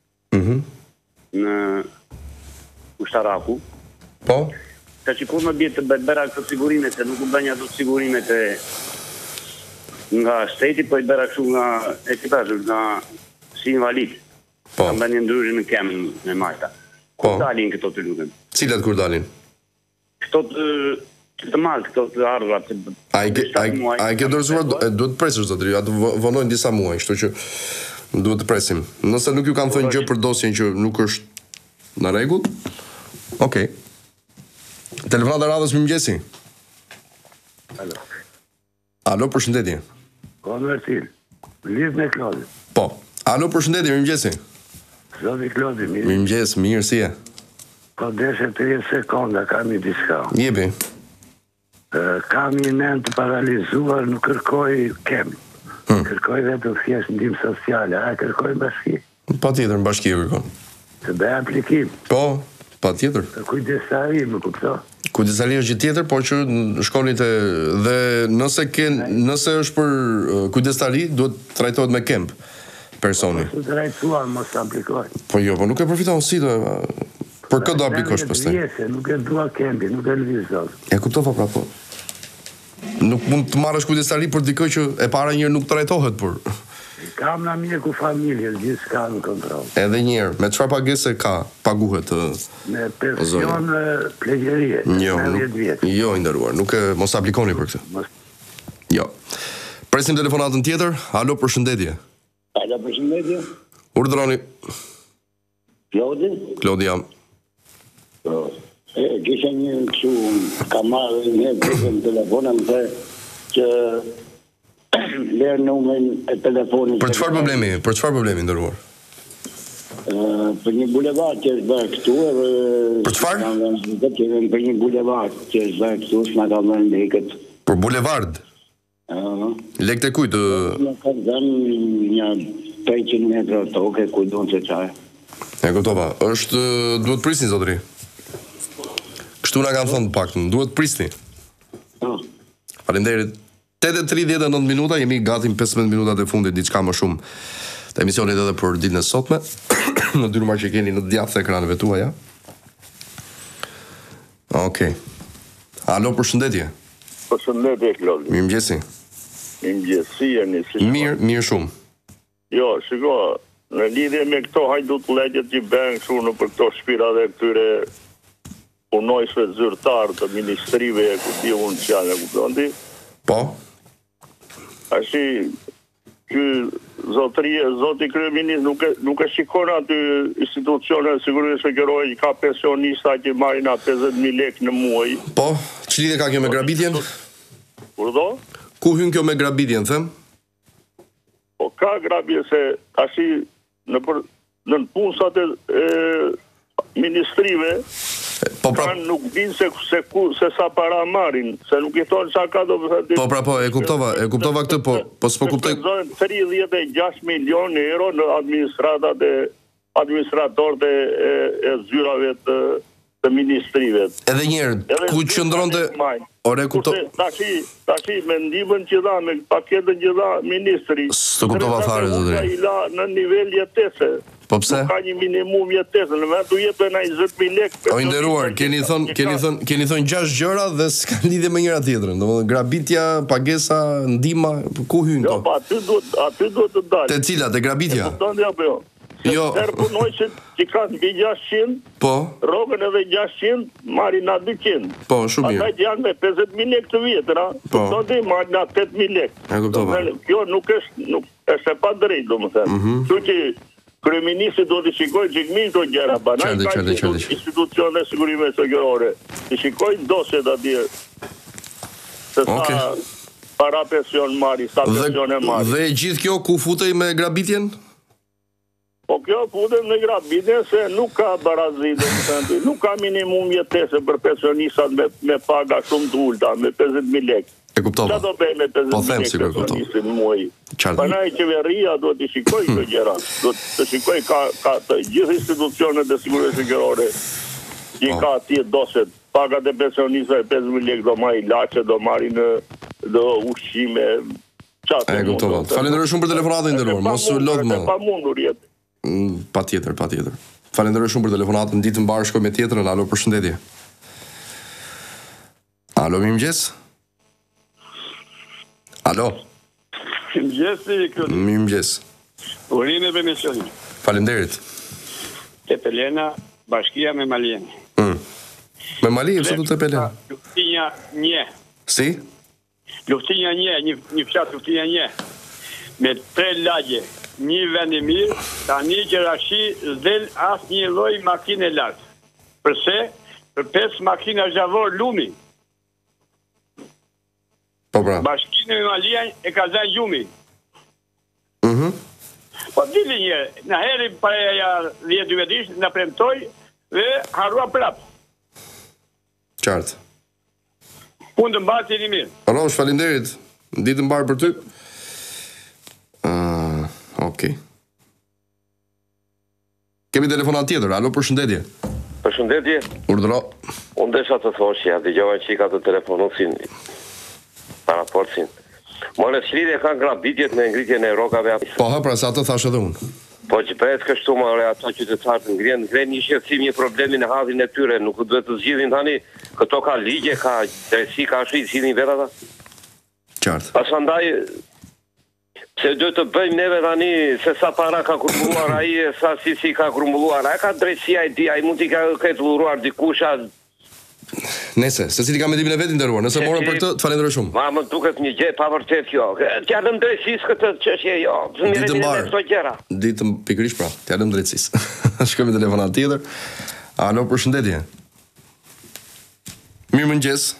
Në Ushtaraku. Po? Ka që kur më bje të bëra këtë sigurimet, se nuk u bënja të sigurimet nga shteti, po i bëra kështu nga ekipazhur, nga si invalid. Kam bërë një ndryrje në kemë në Malta. Kur dalin këto të lutem? Cilat kur dalin? Këto të malë, këto të ardhurat. A i ke dorëzuar, duhet të presësh, zotëri, atë vonojnë disa muaj, kështu që duhet të presim. Nëse nuk ju kanë thënë gjë për dosjen që nuk është në rregull, okej. Telefonata e radhës, mirëmëngjesi. Alo, përshëndetje. Konvertil, lidh me Klodi. Po. Alo, përshëndetje, mirëmëngjesi. Zoti Klodi, mirë. Mirëmëngjes, mirë, si e? Po deshe 30 sekonda, kam i diska. Jepi. Kam i nen të paralizuar, nuk kërkoj kem. Kërkoj vetë thjesht ndihmë sociale, a kërkoj bashki? Patjetër, në bashki kërkon. Të bëj aplikim. Po, patjetër. Kujdesari, më kupto. Kujdesari është gjë tjetër, por që shkonit dhe nëse është për kujdesari, duhet trajtohet me kemp personi. Po, trajtuar, mos aplikoj. Po jo, po nuk e përfiton si do... Për këtë do aplikosh pastaj. Nuk e dua kempi, nuk e lëvizoj. E kuptova pra po. Nuk mund të marrësh kujdesari për dikë që e para njëherë nuk trajtohet, por kam na mjeku familje, gjithçka në kontroll. Edhe një herë, me çfarë pagesë ka paguhet? Me pension plegjerie. Jo, i nderuar, nuk e mos aplikoni për këtë. Jo. Presim telefonatën tjetër. Alo, përshëndetje. Alo, përshëndetje. Urdhroni. Klodi jam. Kisha një kështu, ka marrë një në telefonën dhe që lërë numrin e telefonit. Për çfarë problemi? Për çfarë problemi ndëruar? Për një bulevard që është bërë këtu. Për çfarë? Për një bulevard që është bërë këtu, s'na ka vënë lekët. Për bulevard? Lekët e kujt? Në ka vënë një 300 metra toke, ku do në që qaj. E kuptova. Është duhet prisni zotëri. Kështu na kanë thënë paktën, duhet prisni. Faleminderit. 8:39 minuta, jemi gati në 15 minutat e fundit, diçka më shumë të emisionit edhe për ditën e sotme. Në dy numra që keni në djathtë të ekranëve tuaja. Okej. Alo, përshëndetje. Përshëndetje, Klodi. Mirëmëngjesi. Mirëmëngjesi, jeni si. Mirë shumë. Jo, shiko, në lidhje me këto hajdut legjet që bën kështu në për këto shtëpira dhe këtyre punojshve zyrtar të ministrive e ku di unë që janë e kuptondi. Po? Ashi, që zoti kryeminist nuk e shikon aty institucionet sigurisht shoqërore që ka pensionista që marrin 50.000 lekë në muaj. Po, që lidhje ka kjo me grabitjen? Urdhë? Ku hyn kjo me grabitjen, them? Po ka grabitje se ashi në punësat e ministrive nuk din se sa para marrin, se nuk i thonë sa ka do të thotë. Po, e kuptova këtë, po s'po kuptoj. 36 milionë euro në administratorët e zyrave të ministrive. Edhe një herë, ku qëndronte? Ore, kuptoj. Tashi me ndihmën që dha, me paketën që dha ministri. S'to kuptova fare zotëri. Ai la në nivel jetese. Po pse? Ka një minimum jetese, në vetë du jetë në 20.000 lekë. O nderuar, keni thënë 6 gjëra dhe s'ka lidhje me njëra tjetrën. Domethënë grabitja, pagesa, ndihma, ku hyn to? Jo, aty duhet të dalë. Te cilat, e grabitja? Jo. Jo. Herë punoj që kanë mbi 600, po. Rrogën edhe 600, marrin na 200. Po, shumë mirë. Ata janë me 50.000 lekë të vjetra, po. Thonë marrin na 8.000 lekë. E kuptova. Kjo nuk është pa drejtë, domethënë. Kështu që kryeministri do të shikojë çikmin këto gjëra, banaj ka institucione sigurime shoqërore. Të shikojë dosjet atje. Se sa para pension marri, sa pension e marri. Dhe gjithë kjo ku futej me grabitjen? Po kjo futet në grabitjen se nuk ka barazi, domethënë, nuk ka minimum jetese për pensionistat me paga shumë të ulta, me 50.000 lekë. E kuptova. Çfarë do bëj me 50.000 lekë pensionistin muaj? Prandaj qeveria duhet të shikojë këto gjëra, duhet të shikojë ka të gjithë institucionet e sigurisë shoqërore që ka atje dosjet, pagat e pensionistëve 50.000 lekë do marrin ilaçe, do marrin do ushqime. E kuptova. Falenderoj shumë për telefonatën nderuar. Mos u lodh më. Pa mundur jetë. Patjetër. Falenderoj shumë për telefonatën, ditë mbar shkoj me tjetrën. Alo, përshëndetje. Alo, mirëmëngjes. Alo. Mirëmëngjes. Urinë e emisionit. Faleminderit. Tepelena, bashkia me Malien. Me Malien, pse do të Tepelena? Luftinja 1. Si? Luftinja 1, një fshat Luftinja 1. Me 3 lagje. Një vend i mirë, tani që Rashi s'del asë një lloj makine lartë. Përse? Për 5 makina zhavor lumi. Po pra. Bashkinë me Malian e ka zënë gjumi. Po dili një, në heri para 10 vetish, në premtoj dhe harua prap. Qartë. Punë të mbarë të një mirë. Rosh, falinderit. Ditë mbarë për ty. Okej. Kemi telefonat tjetër. Alo, përshëndetje. Përshëndetje. Urdhëro. Unë desha të thoshja, dëgjova çika të telefonusin para porcin. More çlidhje kanë grabitjet me ngritjen e rrogave. Po, pra sa të thash edhe unë. Po që bëhet kështu more ata qytetarët ngren një shqetësim, një problemin e hadhin e tyre, nuk duhet të zgjidhin tani këto ka ligje, ka drejtësi, ka ashtu i zgjidhin vetë ata. Qartë. Pasandaj se duhet të bëjmë neve tani se sa para ka grumbulluar ai, sa si ka grumbulluar. Ai ka drejtësia e tij, ai mund t'i ka ketë urruar dikusha. Nëse, secili ka mendimin e vet nderuar. Nëse morën për këtë, të falenderoj shumë. Ma më duket një gjë pavërtet kjo. T'ja lëm drejtësisë këtë çështje jo. Ditë pikërisht pra, t'ja lëm drejtësisë. Shkojmë në telefonat tjetër. Alo, përshëndetje. Mirëmëngjes.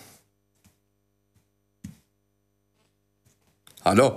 Alo.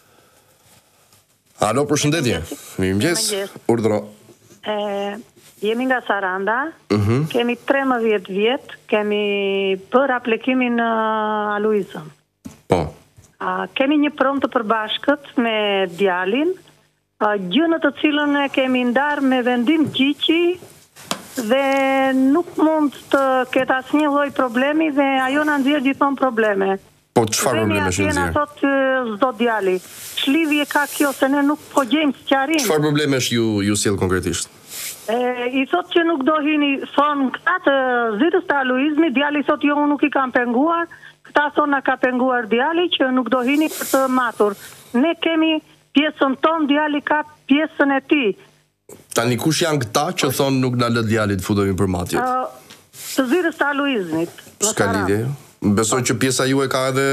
Alo, përshëndetje. Mirëmëngjes. Urdhëro. Jemi nga Saranda, kemi 13 vjet, kemi për aplikimin në Aluizën. Po. Kemi një pronë të përbashkët me djalin, gjë në të cilën e kemi ndarë me vendim gjyqi dhe nuk mund të ketë asnjë lloj problemi dhe ajo na nxjerr gjithmonë probleme. Po çfarë probleme është nxjerr? Ne thotë s'do djali. Ç'lidhje ka kjo se ne nuk po gjejmë sqarim. Çfarë probleme është ju sjell konkretisht? I thot që nuk do hini, thonë këta të zyrës të Aluizmi, djali thot jo, unë nuk i kam penguar, këta thonë na ka penguar djali që nuk do hini për të matur. Ne kemi pjesën tonë, djali ka pjesën e tij. Tani kush janë këta që thonë nuk na lë djali të futemi për matjet? Të zyrës të Aluizmit. S'ka lidhje. Besoj që pjesa juaj ka edhe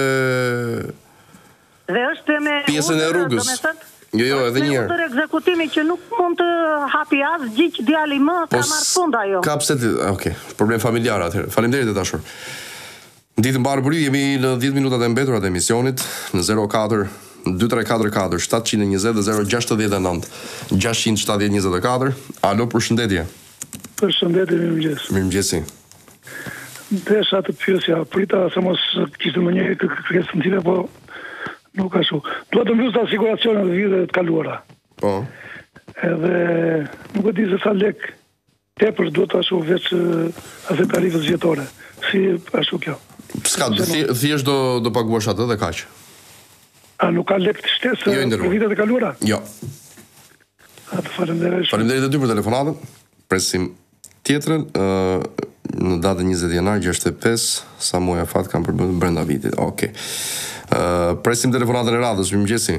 dhe është me pjesën e rrugës. Jo, edhe një herë. Udhër ekzekutimi që nuk mund të hapi as gjyq djali më, ka marrë fund ajo. Ka pse, okay, problem familjar atëherë. Faleminderit e dashur. Ditë mbarë për ju, jemi në 10 minutat e mbetura të emisionit, në 04 2344 720 dhe 069 670 24. Alo, përshëndetje. Përshëndetje, mirëmëngjes. Mirëmëngjesi. Desha të pyesja, prita se mos kishte më një kërkesë të tillë, po nuk ashtu. Dua të mbysë asiguracionet e viteve të kaluara. Po. Edhe nuk e di se sa lek tepër duhet ashtu veç atë tarifës vjetore. Si ashtu kjo? S'ka, thjesht do paguash atë dhe kaq. A nuk ka lek të shtesë për vitet e kaluara? Jo. Atë faleminderit. Faleminderit edhe ty për telefonatën. Presim tjetrën në datën 20 janar 65, sa muaj afat kam përbërë brenda vitit. Okej. Presim telefonatën e radhës. Mirëmëngjesi.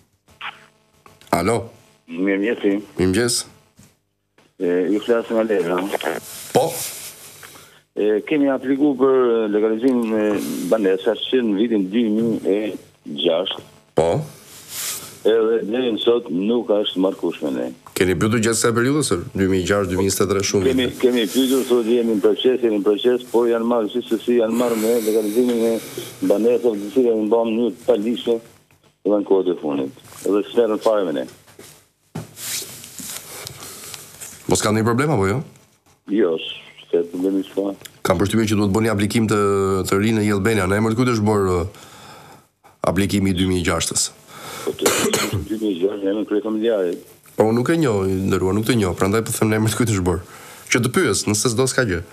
Alo. Mirëmëngjesi. Mirëmëngjes. Ju flas nga Lezhë. Po. Kemi aplikuar për legalizim banesës që në vitin 2006. Po. Edhe deri në sot nuk është marrëkueshme ne. Keni pyetur gjatë kësaj periudhe se 2006-2023 shumë vite. Kemi pyetur, thotë jemi në proces, por janë marrë gjithsesi janë marrë me legalizimin e banesave të cilat i bën në palisje edhe në kohët e fundit. Edhe s'merren fare me ne. Mos ka ndonjë problem apo jo? Jo, s'ka problemi s'ka. Kam përshtypjen që duhet bëni aplikim të ri në Albania. Në emër të kujt është bërë aplikimi i 2006-s? Po të 2006 në emër të kryekomediarit. Po unë nuk e njoh, ndërua nuk të njoh, prandaj po them në emër të kujt është bërë. Që të pyes, nëse s'do s'ka gjë.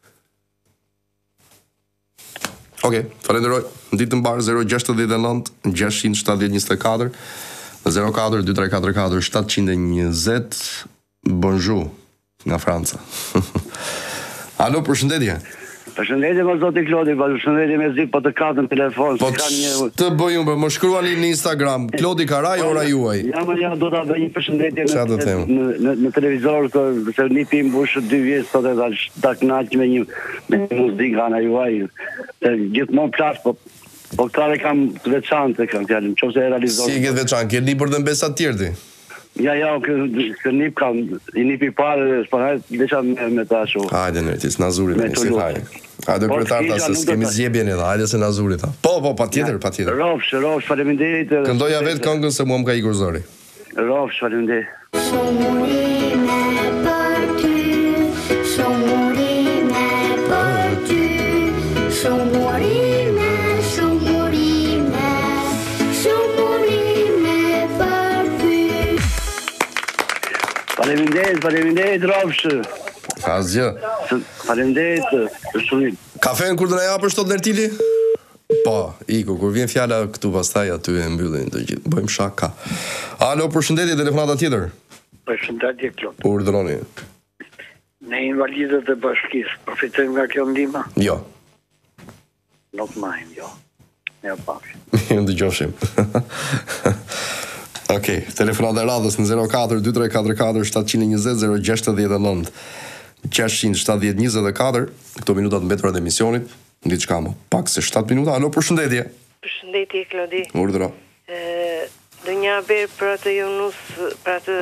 Okej, falenderoj. Ditë të mbarë 069 670 24 04 2344 720. Bonjour nga Franca. Alo, përshëndetje. Përshëndetje me zoti Klodi, përshëndetje me zi, po të katën telefon. Po të bëj unë, më shkruani në Instagram, Klodi Karaj, ora juaj. Ja, do ta bëj një përshëndetje në televizor, se një tim mbush 2 vjet sot edhe ta kënaq me një muzikë ana juaj. Gjithmonë plas, po këtare kam të veçantë kam fjalën, nëse e realizoj. Si e ke veçantë? Ke libër dhe mbesa të tjerë ti? Ja, kë nip kam, i nipi parë, desha me ta shu. Hajde nërtis, Nazurit, si hajde. Hajde kretarta, se s'kemi zjebjen edhe, hajde se Nazurit. Po, pa tjetër. Rofsh, faleminderit. Këndoja vetë këngën se mua më ka ikur zori. Rofsh, faleminderit. Faleminderit, Rofsh. Asgjë. Faleminderit, shumë. Kafen kur do na japësh tot Nertili? Po, iku, kur vjen fjala këtu pastaj aty e mbyllim të gjithë. Bëjmë shaka. Alo, përshëndetje, telefonata tjetër. Përshëndetje, Klod. Urdhroni. Ne invalidët e bashkisë, përfitojmë nga kjo ndihmë? Jo. Nuk majmë, jo. Ne pafshim. Ju dëgjofshim. Okej, telefonata e radhës në 04 2344 720 069 670 24. Këto minuta të mbetura të emisionit, diçka më pak se 7 minuta. Alo, përshëndetje. Përshëndetje, Klodi. Urdhëro. Do një haber për atë Jonus, për atë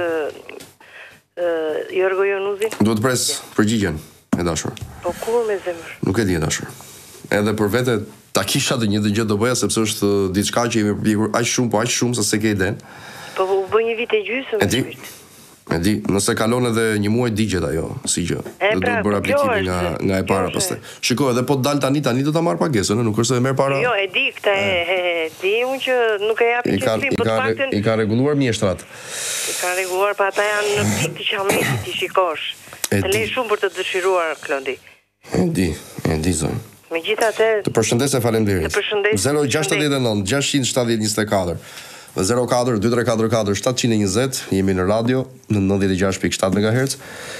Jorgo Jonusin? Duhet të pres përgjigjen, e dashur. Po kur me zemër? Nuk e di, e dashur. Edhe për vete ta kisha të një gjë do bëja sepse është diçka që jemi përpjekur aq shumë sa se ke iden. Po u bë një vit e gjysmë. E di, nëse kalon edhe një muaj digjet ajo, si gjë. Do të bëra aplikimin nga e para pastaj. Shikoj, edhe po dal tani do ta marr pagesën, nuk është se merr para. Jo, e di këtë, di unë që nuk e japi qëllim, po të paktën i ka rregulluar mjeshtrat. I ka rregulluar, pa ata janë në pikë të qametit ti shikosh. Të lej shumë për të dëshiruar, Klodi. E di zonë. Megjithatë, të përshëndes e faleminderit. 069 670 24 04 2344 720. Jemi në radio në 96.7 MHz.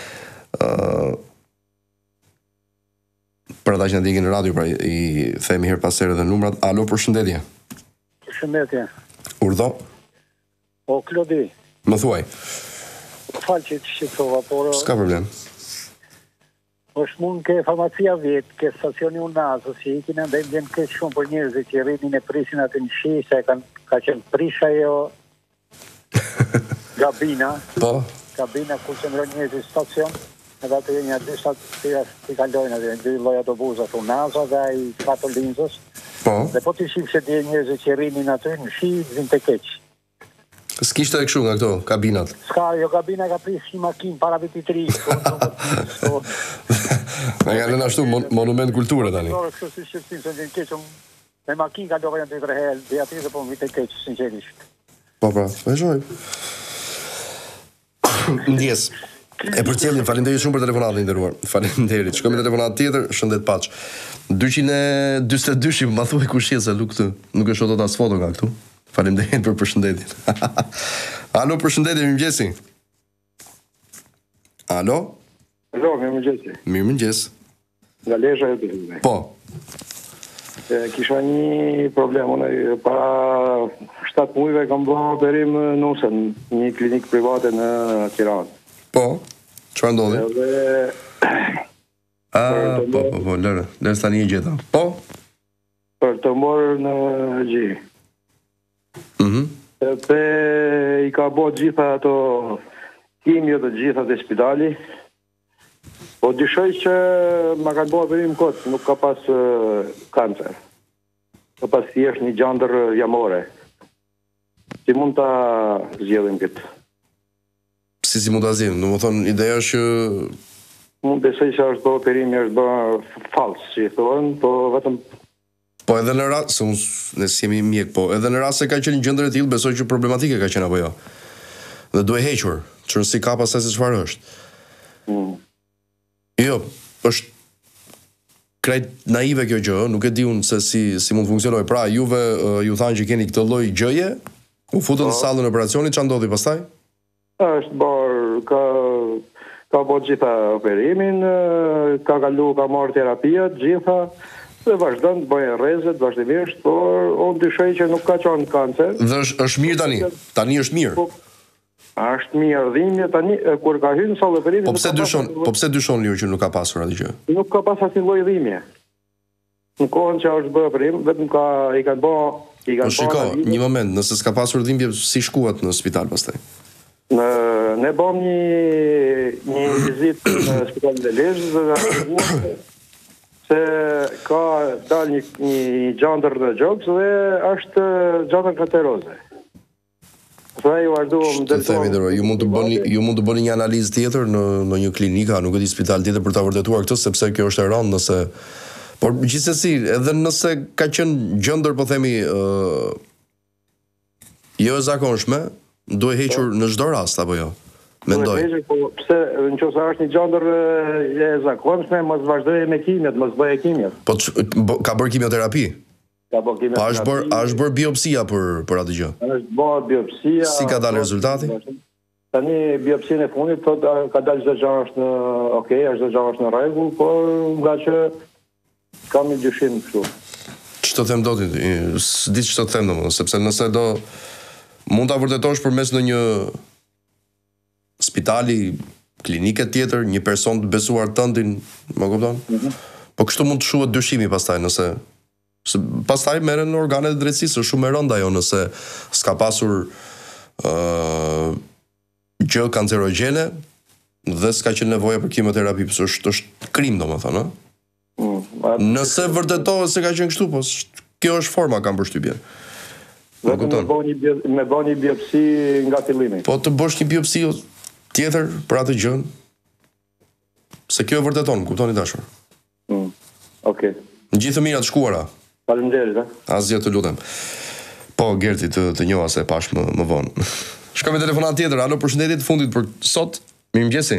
Për ata që na ndjekin në radio, pra i themi her pas here edhe numrat. Alo, përshëndetje. Përshëndetje. Urdhë. O Klodi. Më thuaj. Falë që të shqiptova, por... S'ka problem. është mund ke farmacia vjetë, ke stacioni Unazës, që i kina dhe vjen këtë shumë për njerëzit që rrinin e prisin atë në shi, se ka qenë prisha jo Gabina. Po. Gabina ku qëndron njerëzit stacion, edhe atë një adisat të kalojnë atë, dy loj autobusat Unaza dhe i Katolinzës. Po. Dhe po të shifë që dhe njerëzit që rrinin atë në shi, vin të keqë. S'kishte e kështu nga këto, kabinat? S'ka, jo kabina ka prisë një makinë para vitit 3. Me nga lënë ashtu monument kulture tani. Kështu si shqiptim se vjen keq me makinë kalova janë 2-3 herë, dhe aty po vite keq sinqerisht. Po, vazhdoj. Ndjes. E përcjellim, faleminderit shumë për telefonatën e nderuar. Faleminderit. Shkojmë në telefonat tjetër, shëndet paç. 242 më thuaj kush je se nuk e shoh dot as foto nga këtu. Faleminderit për përshëndetjen. Alo, përshëndetje, mirëmëngjesi. Alo? Alo, mirëmëngjesi. Mirëmëngjes. Nga Lesha e të Po. Kisha një problem, unë para 7 mujve kam bërë operim nusën, një klinik private në Tiranë. Po, çfarë ndodhi? Po, lërë tani e gjeta. Po? Për të morë në gji. I ka bo gjitha ato kimjo të gjitha të spitali, po dyshoj që ma ka bo operim këtë, nuk ka pas kancer. Ka pas thjesht një gjandër jamore. Si mund ta zgjedhim këtë? Si mund ta zgjedhim? Do të thonë, ideja është që mund besoj se është bërë operimi, është bërë fals, si thonë, po vetëm po edhe në rast, se ne jemi mjek, po edhe në rast se ka qenë një gjendër e tillë, besoj që problematike ka qenë apo jo. Dhe duhet hequr, që si ka pastaj se çfarë është. Jo, është krejt naive kjo gjë, nuk e di unë se si mund funksionoj. Pra, juve ju thanë që keni këtë lloj gjëje, u futën në sallën e operacionit, ç'a ndodhi pastaj? Është bërë, ka bërë gjitha operimin, ka kalu, ka marrë terapia, gjitha, dhe vazhdon të bëjë rrezet vazhdimisht, por unë dyshoj që nuk ka qenë kancer. Dhe është mirë tani? Tani është mirë? Është mirë, dhimbje tani, kur ka hyrë në sallë operimi... Po pse dyshon ju që nuk ka pasur atë gjë? Nuk ka pas asnjë lloj dhimbje. Në kohën që është bërë operim, vetëm i kanë bërë... Po shiko, një moment, nëse s'ka pasur dhimbje, si shkuat në spital pastaj? Ne bëm një vizitë në spitalin e Lezhës dhe se ka dalë një gjandër në gjoks dhe është gjandër kanceroze. Ju mund të bëni një analizë tjetër në një klinika, nuk e di spital tjetër për ta vërtetuar këtë, sepse kjo është e rëndë nëse... Por gjithsesi, edhe nëse ka qenë gjendër, po themi, jo e zakonshme, duhet hequr në çdo rast apo jo? Mendoj. Pse nëse është një gjendër e zakonshme, mos vazhdoj me kimjet, mos bëj kimjet. Po ka bërë kimjoterapi? Po është bërë biopsia për atë gjë? Është bërë biopsia... Si ka dalë rezultati? Tani biopsinë e fundit thot ka dalë çdo gjë është në okay, çdo gjë është në rregull, por nga që kam një dyshim këtu. Ç'të them dot? S'di ç'të them domosdoshmë, sepse nëse do mund ta vërtetosh përmes në një spitali, klinike tjetër, një person të besuar tëndin, më kupton? Po kështu mund të shuhet dyshimi pastaj nëse pastaj merren në organet e drejtësisë, është shumë e rëndë ajo nëse s'ka pasur gjë kancerogjene dhe s'ka qenë nevoja për kimoterapi, pse është krim domethënë, ëh? Nëse vërtetohet se ka qenë kështu, po kjo është forma, kam përshtypjen. Me bën një biopsi nga fillimi. Po të bësh një biopsi tjetër për atë gjën, se kjo e vërteton, kuptoni dashur. Okej. Gjithë të mira të shkuara. Faleminderit, Asgjë, të lutem. Po, Gerti, të njoha se pash më vonë. Shkojmë me telefonat tjetër. Alo, përshëndetje të fundit për sot. Mirëmëngjesi.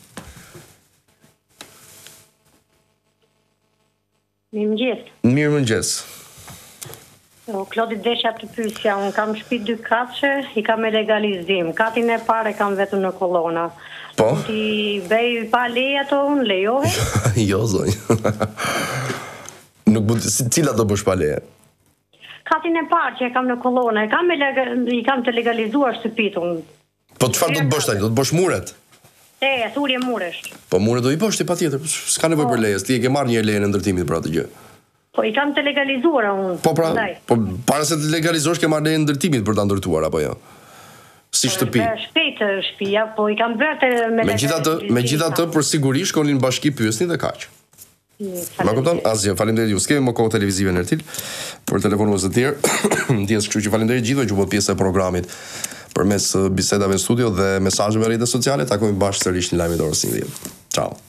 Mirëmëngjes. Mirëmëngjes. Klodi desha të pyesja, unë kam shtëpi 2 katëshe, i kam me legalizim. Katin e parë kam vetëm në kolona. Po? Ti bëj pa leje ato, unë lejohet? Jo, zonjë. Nuk mund të cila do bësh pa leje? Katin e parë që e kam në kolona, i kam të legalizuar shtëpitë. Po çfarë do të bësh tani? Do të bësh muret? Thurje muresh. Po muret do i bësh ti patjetër, s'ka nevojë për lejes, ti e ke marrë një lejen e ndërtimit për atë gjë. Po i kam të legalizuar unë. Po pra, po para se të legalizosh ke marrë lejen e ndërtimit për ta ndërtuar apo jo? Si shtëpi. Shpejtë shtëpia, po i kam bërë me megjithatë për siguri shkonin në bashki pyesni dhe kaq. Ma kupton? Asgjë, faleminderit ju. S'kemi më kohë televizive në Ertil për telefonues të tjerë. Ndjes, kështu që faleminderit gjithëve që bëhet pjesë e programit përmes bisedave në studio dhe mesazheve në rrjetet sociale. Takojmë bashkë sërish në lajmet orës 10. Ciao.